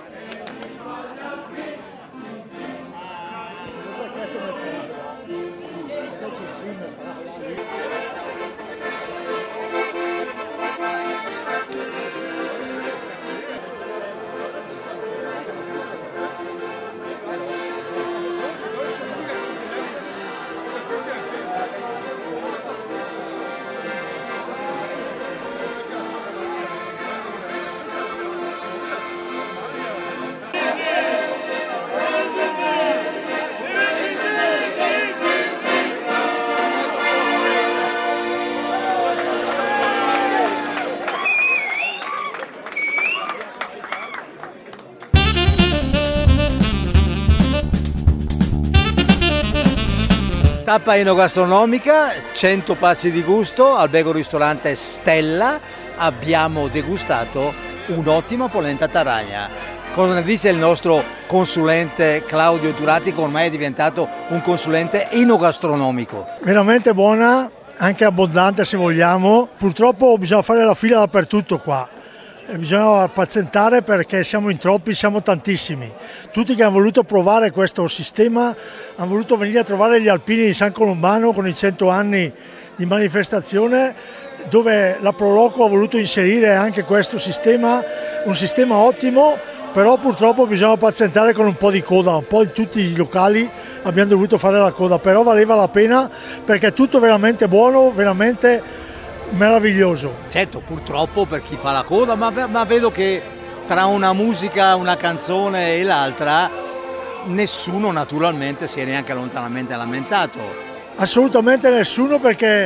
S1: Tappa enogastronomica, 100 passi di gusto, albergo ristorante Stella, abbiamo degustato un'ottima polenta taragna. Cosa ne dice il nostro consulente Claudio Turati, che ormai è diventato un consulente enogastronomico?
S2: Veramente buona, anche abbondante se vogliamo. Purtroppo bisogna fare la fila dappertutto qua. Bisogna pazientare perché siamo in troppi, siamo tantissimi. Tutti che hanno voluto provare questo sistema hanno voluto venire a trovare gli alpini di San Colombano con i 100 anni di manifestazione, dove la Proloco ha voluto inserire anche questo sistema, un sistema ottimo, però purtroppo bisogna pazientare con un po' di coda, un po' in tutti i locali abbiamo dovuto fare la coda, però valeva la pena perché è tutto veramente buono, veramente meraviglioso.
S1: Certo, purtroppo per chi fa la coda, ma vedo che tra una musica, una canzone e l'altra nessuno naturalmente si è neanche lontanamente lamentato.
S2: Assolutamente nessuno, perché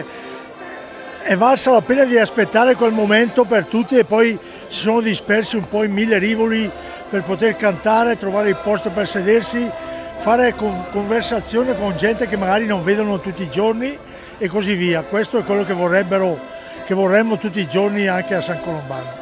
S2: è valsa la pena di aspettare quel momento per tutti e poi si sono dispersi un po' in 1000 rivoli per poter cantare, trovare il posto per sedersi, fare conversazione con gente che magari non vedono tutti i giorni e così via. Questo è quello che vorremmo tutti i giorni anche a San Colombano.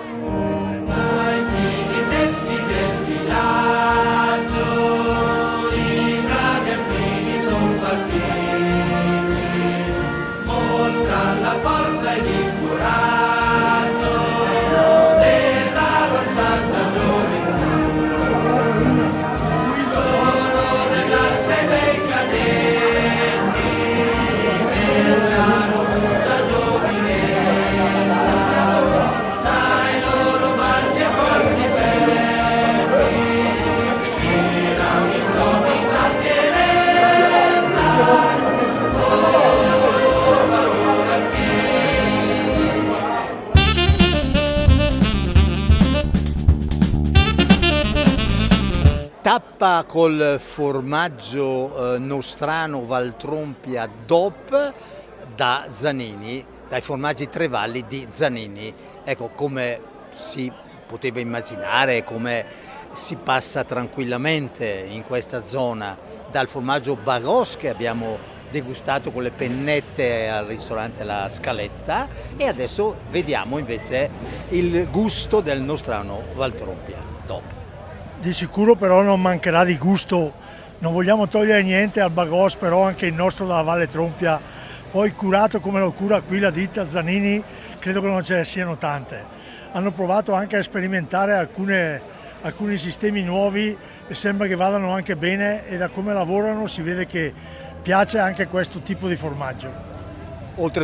S1: Tappa col formaggio nostrano Valtrompia DOP da Zanini, dai formaggi Trevalli di Zanini. Ecco, come si poteva immaginare, come si passa tranquillamente in questa zona dal formaggio Bagos che abbiamo degustato con le pennette al ristorante La Scaletta, e adesso vediamo invece il gusto del nostrano Valtrompia DOP.
S2: Di sicuro però non mancherà di gusto, non vogliamo togliere niente al Bagos, però anche il nostro della Valle Trompia, poi curato come lo cura qui la ditta Zanini, credo che non ce ne siano tante. Hanno provato anche a sperimentare alcuni sistemi nuovi e sembra che vadano anche bene, e da come lavorano si vede che piace anche questo tipo di formaggio.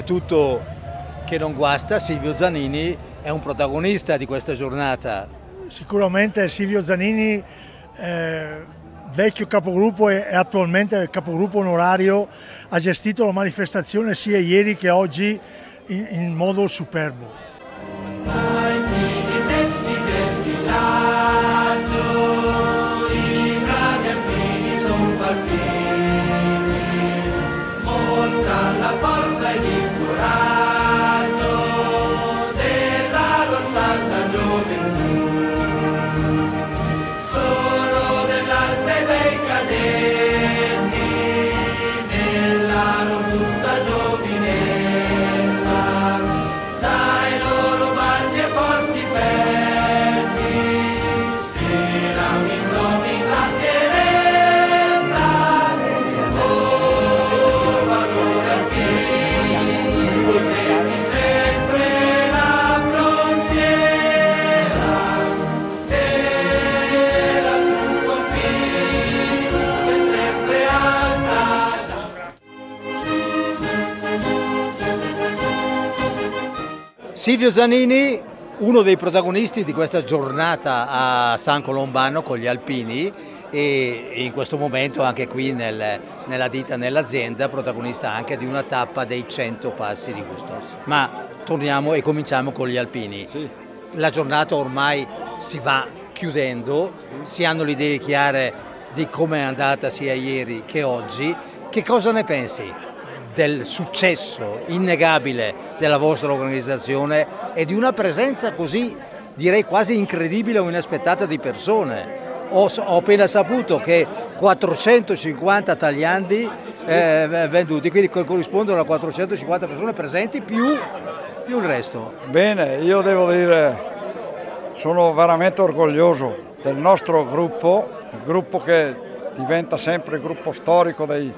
S1: Oltretutto, che non guasta, Silvio Zanini è un protagonista di questa giornata.
S2: Sicuramente Silvio Zanini, vecchio capogruppo e attualmente capogruppo onorario, ha gestito la manifestazione sia ieri che oggi in modo superbo.
S21: La forza ed il coraggio della santa gioventù, sono dell'Alpe bei cadenti, della robusta giovinezza, dai loro bagni e porti aperti, spera un'indomita fierezza. Sempre la frontiera della sul confine è sempre alta.
S1: Silvio Zanini, uno dei protagonisti di questa giornata a San Colombano con gli alpini, e in questo momento anche qui nella ditta, nell'azienda, protagonista anche di una tappa dei 100 passi di gusto. Ma torniamo e cominciamo con gli alpini. La giornata ormai si va chiudendo, si hanno le idee chiare di come è andata sia ieri che oggi. Che cosa ne pensi del successo innegabile della vostra organizzazione e di una presenza così, direi quasi incredibile o inaspettata di persone? Ho appena saputo che 450 tagliandi venduti, quindi corrispondono a 450 persone presenti più il resto.
S8: Bene, io devo dire, sono veramente orgoglioso del nostro gruppo, il gruppo che diventa sempre il gruppo storico dei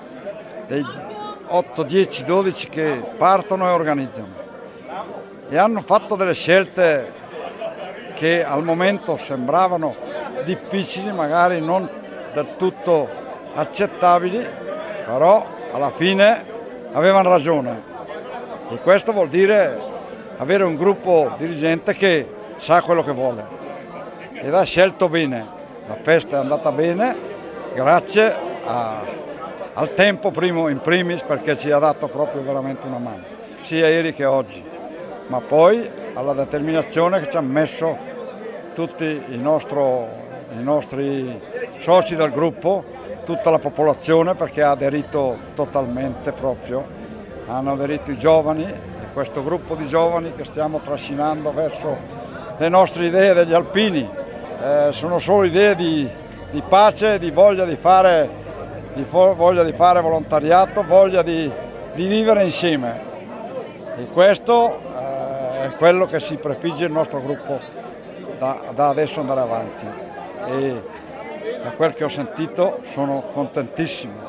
S8: 8, 10, 12 che partono e organizzano. E hanno fatto delle scelte che al momento sembravano difficili, magari non del tutto accettabili, però alla fine avevano ragione. E questo vuol dire avere un gruppo dirigente che sa quello che vuole ed ha scelto bene. La festa è andata bene grazie al tempo in primis, perché ci ha dato proprio veramente una mano, sia ieri che oggi, ma poi alla determinazione che ci hanno messo tutti i nostri soci del gruppo, tutta la popolazione, perché ha aderito totalmente proprio, hanno aderito i giovani, e questo gruppo di giovani che stiamo trascinando verso le nostre idee degli alpini. Sono solo idee di pace, di voglia di fare volontariato, voglia di vivere insieme, e questo è quello che si prefigge il nostro gruppo da adesso andare avanti, e da quel che ho sentito sono contentissimo.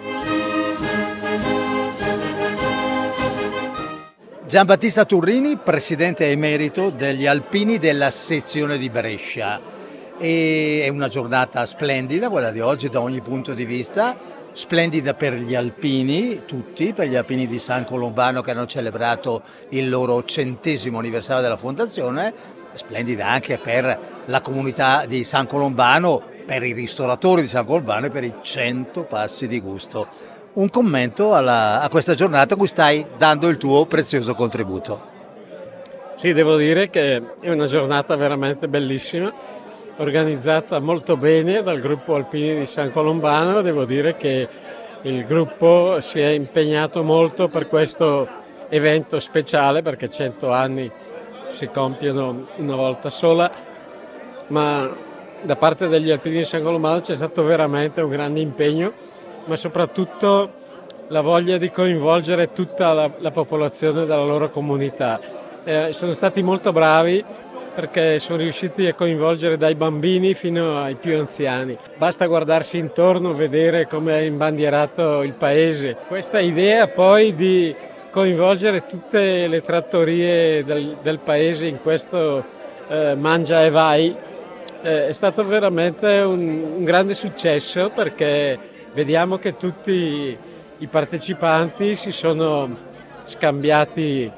S1: Giambattista Turrini, presidente emerito degli alpini della sezione di Brescia. E è una giornata splendida quella di oggi da ogni punto di vista, splendida per gli alpini tutti, per gli alpini di San Colombano che hanno celebrato il loro 100° anniversario della fondazione, splendida anche per la comunità di San Colombano, per i ristoratori di San Colombano e per i 100 passi di gusto. Un commento a questa giornata a cui stai dando il tuo prezioso contributo.
S4: Sì, devo dire che è una giornata veramente bellissima, organizzata molto bene dal gruppo alpini di San Colombano. Devo dire che il gruppo si è impegnato molto per questo evento speciale, perché 100 anni si compiono una volta sola, ma da parte degli alpini di San Colombano c'è stato veramente un grande impegno, ma soprattutto la voglia di coinvolgere tutta la popolazione della loro comunità. Sono stati molto bravi, perché sono riusciti a coinvolgere dai bambini fino ai più anziani. Basta guardarsi intorno, vedere come è imbandierato il paese. Questa idea poi di coinvolgere tutte le trattorie del paese in questo Mangia e Vai è stato veramente un grande successo, perché vediamo che tutti i partecipanti si sono scambiati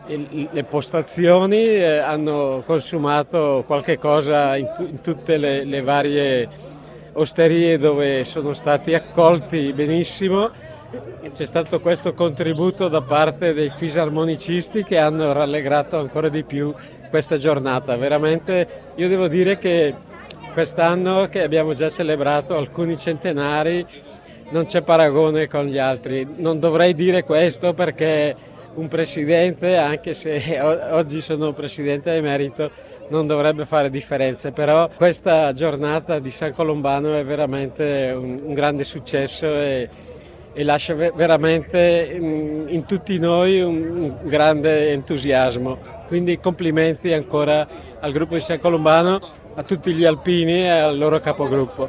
S4: le postazioni hanno consumato qualche cosa in tutte le varie osterie dove sono stati accolti benissimo. C'è stato questo contributo da parte dei fisarmonicisti che hanno rallegrato ancora di più questa giornata. Veramente io devo dire che quest'anno, che abbiamo già celebrato alcuni centenari, non c'è paragone con gli altri. Non dovrei dire questo perché un presidente, anche se oggi sono presidente emerito, non dovrebbe fare differenze, però questa giornata di San Colombano è veramente un grande successo e lascia veramente in tutti noi un grande entusiasmo. Quindi complimenti ancora al gruppo di San Colombano, a tutti gli alpini e al loro capogruppo.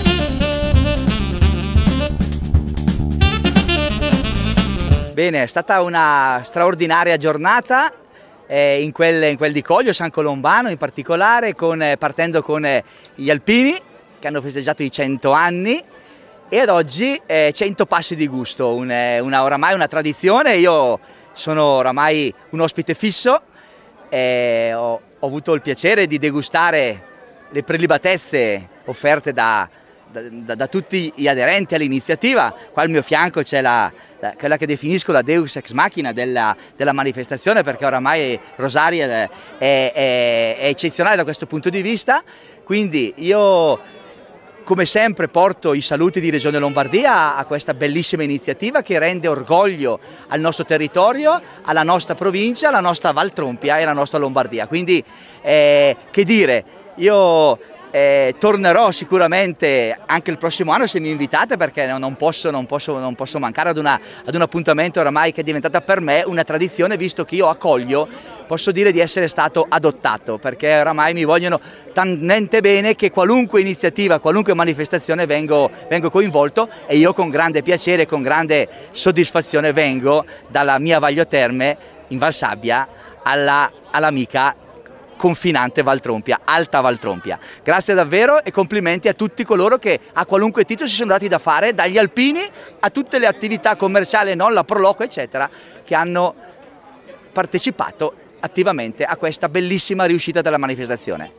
S13: Bene, è stata una straordinaria giornata in quel di Coglio, San Colombano in particolare, partendo con gli alpini che hanno festeggiato i 100 anni e ad oggi 100 passi di gusto, oramai una tradizione. Io sono oramai un ospite fisso, ho avuto il piacere di degustare le prelibatezze offerte da tutti gli aderenti all'iniziativa. Qua al mio fianco c'è quella che definisco la deus ex machina della manifestazione, perché oramai Rosaria è eccezionale da questo punto di vista. Quindi io, come sempre, porto i saluti di Regione Lombardia a questa bellissima iniziativa che rende orgoglio al nostro territorio, alla nostra provincia, alla nostra Val Trompia e alla nostra Lombardia. Quindi, che dire, io tornerò sicuramente anche il prossimo anno se mi invitate, perché non posso mancare ad un appuntamento oramai che è diventata per me una tradizione, visto che io a Coglio posso dire di essere stato adottato, perché oramai mi vogliono talmente bene che qualunque iniziativa, qualunque manifestazione vengo coinvolto, e io con grande piacere, con grande soddisfazione vengo dalla mia Vaglio Terme in Valsabbia all'amica confinante Val Trompia, Alta Val Trompia. Grazie davvero e complimenti a tutti coloro che a qualunque titolo si sono dati da fare, dagli alpini a tutte le attività commerciali, non la Proloco eccetera, che hanno partecipato attivamente a questa bellissima riuscita della manifestazione.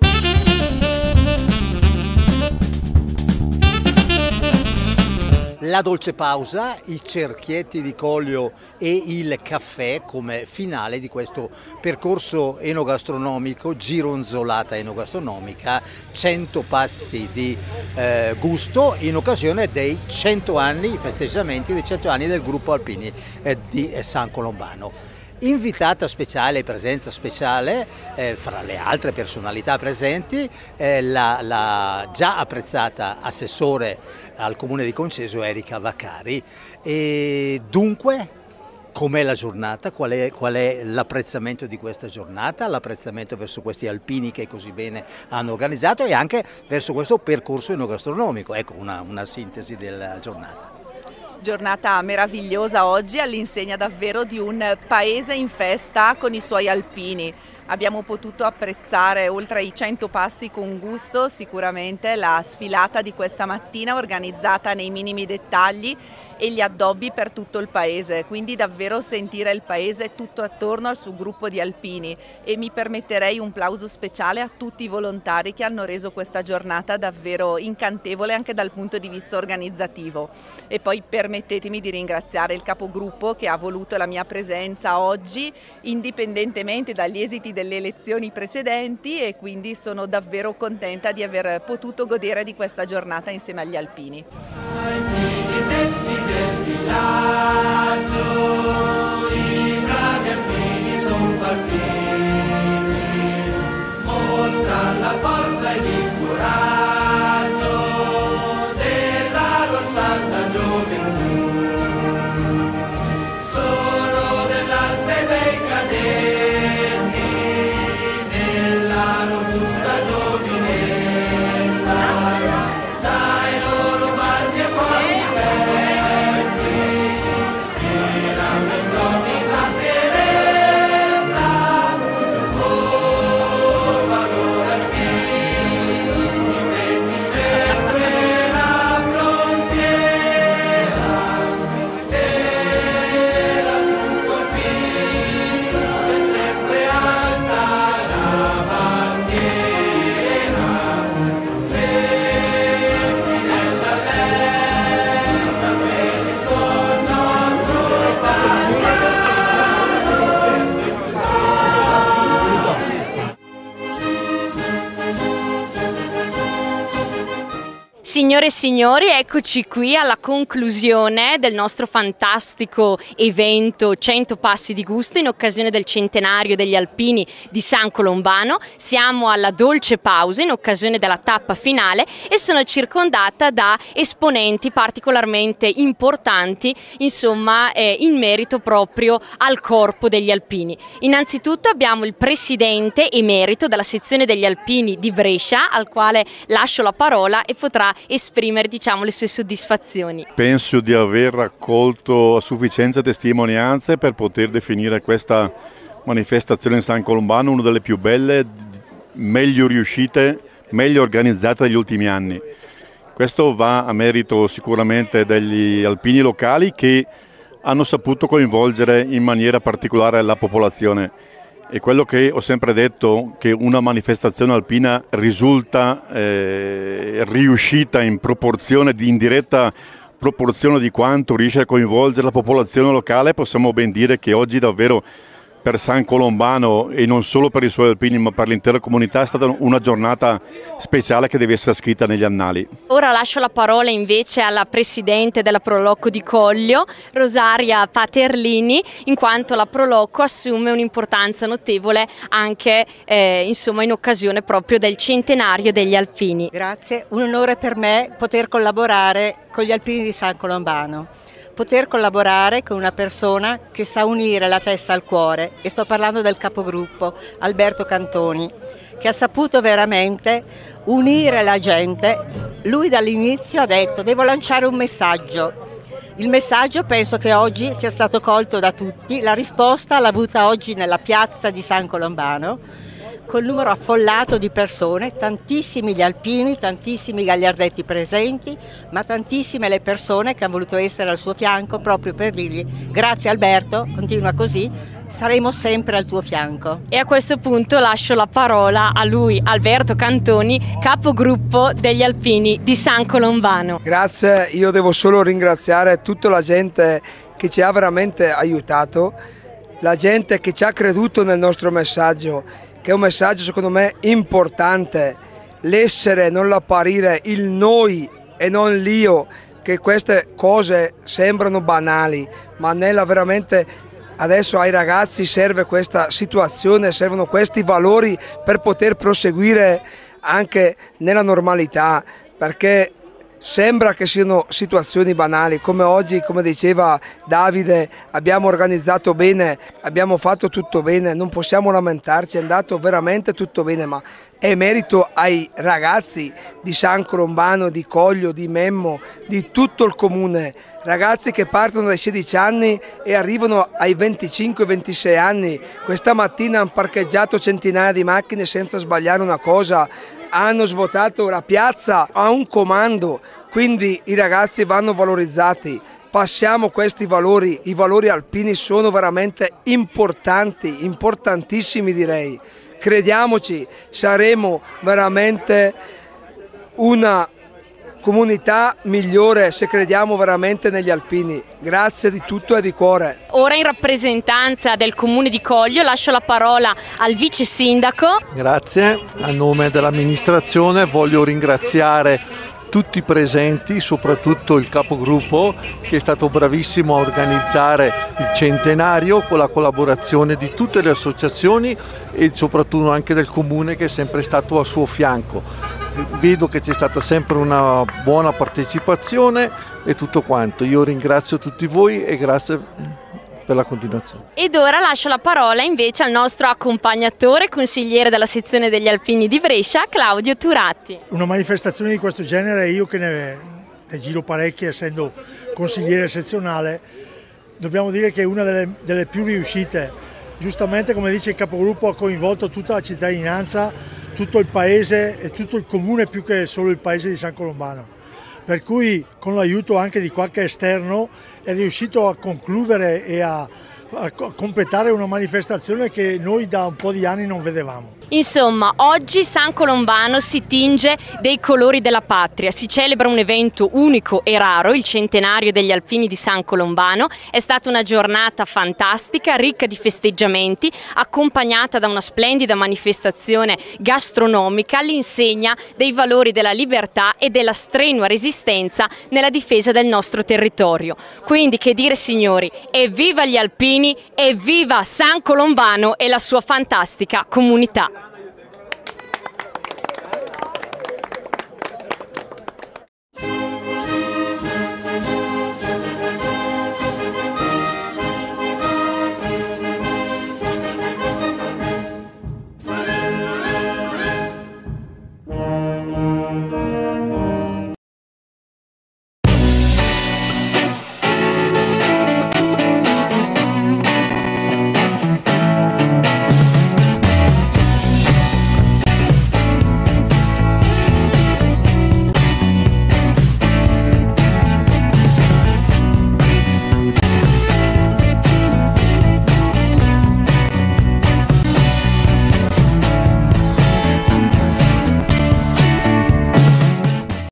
S1: La dolce pausa, i cerchietti di Coglio e il caffè come finale di questo percorso enogastronomico, gironzolata enogastronomica, 100 passi di gusto in occasione dei 100 anni, festeggiamenti dei 100 anni del gruppo alpini di San Colombano. Invitata speciale, presenza speciale, fra le altre personalità presenti, la già apprezzata assessore al Comune di Conceso Erika Vaccari. E dunque, com'è la giornata? Qual è l'apprezzamento di questa giornata, l'apprezzamento verso questi alpini che così bene hanno organizzato e anche verso questo percorso enogastronomico? Ecco una sintesi della giornata.
S5: Giornata meravigliosa oggi, all'insegna davvero di un paese in festa con i suoi alpini. Abbiamo potuto apprezzare, oltre ai 100 passi con gusto, sicuramente la sfilata di questa mattina organizzata nei minimi dettagli e gli addobbi per tutto il paese, quindi davvero sentire il paese tutto attorno al suo gruppo di alpini, e mi permetterei un plauso speciale a tutti i volontari che hanno reso questa giornata davvero incantevole anche dal punto di vista organizzativo. E poi permettetemi di ringraziare il capogruppo che ha voluto la mia presenza oggi indipendentemente dagli esiti delle elezioni precedenti, e quindi sono davvero contenta di aver potuto godere di questa giornata insieme agli alpini.
S21: I bravi alpini son partiti, mostra la forza ed il coraggio della loro santa gioventù. Sono dell'Alpe bei cadenti, della robusta giovinezza, dai loro balli e fuori
S6: Signore e signori, eccoci qui alla conclusione del nostro fantastico evento 100 passi di gusto in occasione del centenario degli alpini di San Colombano. Siamo alla dolce pausa in occasione della tappa finale e sono circondata da esponenti particolarmente importanti, insomma, in merito proprio al corpo degli alpini. Innanzitutto abbiamo il presidente emerito della sezione degli alpini di Brescia, al quale lascio la parola e potrà esprimere, diciamo, le sue soddisfazioni.
S22: Penso di aver raccolto a sufficienza testimonianze per poter definire questa manifestazione in San Colombano una delle più belle, meglio riuscite, meglio organizzate degli ultimi anni. Questo va a merito sicuramente degli alpini locali che hanno saputo coinvolgere in maniera particolare la popolazione. E quello che ho sempre detto, che una manifestazione alpina risulta riuscita in diretta proporzione di quanto riesce a coinvolgere la popolazione locale, possiamo ben dire che oggi davvero per San Colombano, e non solo per i suoi alpini ma per l'intera comunità, è stata una giornata speciale che deve essere scritta negli annali.
S6: Ora lascio la parola invece alla presidente della Prolocco di Coglio, Rosaria Paterlini, in quanto la Prolocco assume un'importanza notevole anche insomma, in occasione proprio del centenario degli alpini.
S19: Grazie, un onore per me poter collaborare con gli alpini di San Colombano. Poter collaborare con una persona che sa unire la testa al cuore, e sto parlando del capogruppo Alberto Cantoni, che ha saputo veramente unire la gente. Lui dall'inizio ha detto: devo lanciare un messaggio. Il messaggio penso che oggi sia stato colto da tutti, la risposta l'ha avuta oggi nella piazza di San Colombano, col numero affollato di persone, tantissimi gli alpini, tantissimi gagliardetti presenti, ma tantissime le persone che hanno voluto essere al suo fianco proprio per dirgli: grazie Alberto, continua così, saremo sempre al tuo fianco.
S6: E a questo punto lascio la parola a lui, Alberto Cantoni, capogruppo degli alpini di San Colombano.
S9: Grazie, io devo solo ringraziare tutta la gente che ci ha veramente aiutato, la gente che ci ha creduto nel nostro messaggio, che è un messaggio secondo me importante, l'essere, non l'apparire, il noi e non l'io, che queste cose sembrano banali, ma nella veramente adesso ai ragazzi serve questa situazione, servono questi valori per poter proseguire anche nella normalità, perché sembra che siano situazioni banali, come oggi, come diceva Davide, abbiamo organizzato bene, abbiamo fatto tutto bene, non possiamo lamentarci, è andato veramente tutto bene, ma è merito ai ragazzi di San Colombano, di Coglio, di Memmo, di tutto il comune, ragazzi che partono dai 16 anni e arrivano ai 25-26 anni, questa mattina hanno parcheggiato centinaia di macchine senza sbagliare una cosa, hanno svuotato la piazza a un comando, quindi i ragazzi vanno valorizzati. Passiamo questi valori, i valori alpini sono veramente importanti, importantissimi direi. Crediamoci, saremo veramente una comunità migliore se crediamo veramente negli alpini. Grazie di tutto e di cuore.
S6: Ora in rappresentanza del comune di Coglio lascio la parola al vice sindaco.
S7: Grazie, a nome dell'amministrazione voglio ringraziare tutti i presenti, soprattutto il capogruppo che è stato bravissimo a organizzare il centenario con la collaborazione di tutte le associazioni e soprattutto anche del comune che è sempre stato a suo fianco. Vedo che c'è stata sempre una buona partecipazione e tutto quanto. Io ringrazio tutti voi e grazie per la continuazione.
S6: Ed ora lascio la parola invece al nostro accompagnatore, consigliere della sezione degli alpini di Brescia, Claudio Turatti.
S2: Una manifestazione di questo genere, io che ne giro parecchie essendo consigliere sezionale, dobbiamo dire che è una delle più riuscite. Giustamente, come dice il capogruppo, ha coinvolto tutta la cittadinanza, tutto il paese e tutto il comune più che solo il paese di San Colombano. Per cui con l'aiuto anche di qualche esterno è riuscito a concludere e a completare una manifestazione che noi da un po' di anni non vedevamo.
S6: Insomma, oggi San Colombano si tinge dei colori della patria, si celebra un evento unico e raro, il centenario degli Alpini di San Colombano. È stata una giornata fantastica, ricca di festeggiamenti, accompagnata da una splendida manifestazione gastronomica all'insegna dei valori della libertà e della strenua resistenza nella difesa del nostro territorio. Quindi che dire, signori, evviva gli Alpini, evviva San Colombano e la sua fantastica comunità!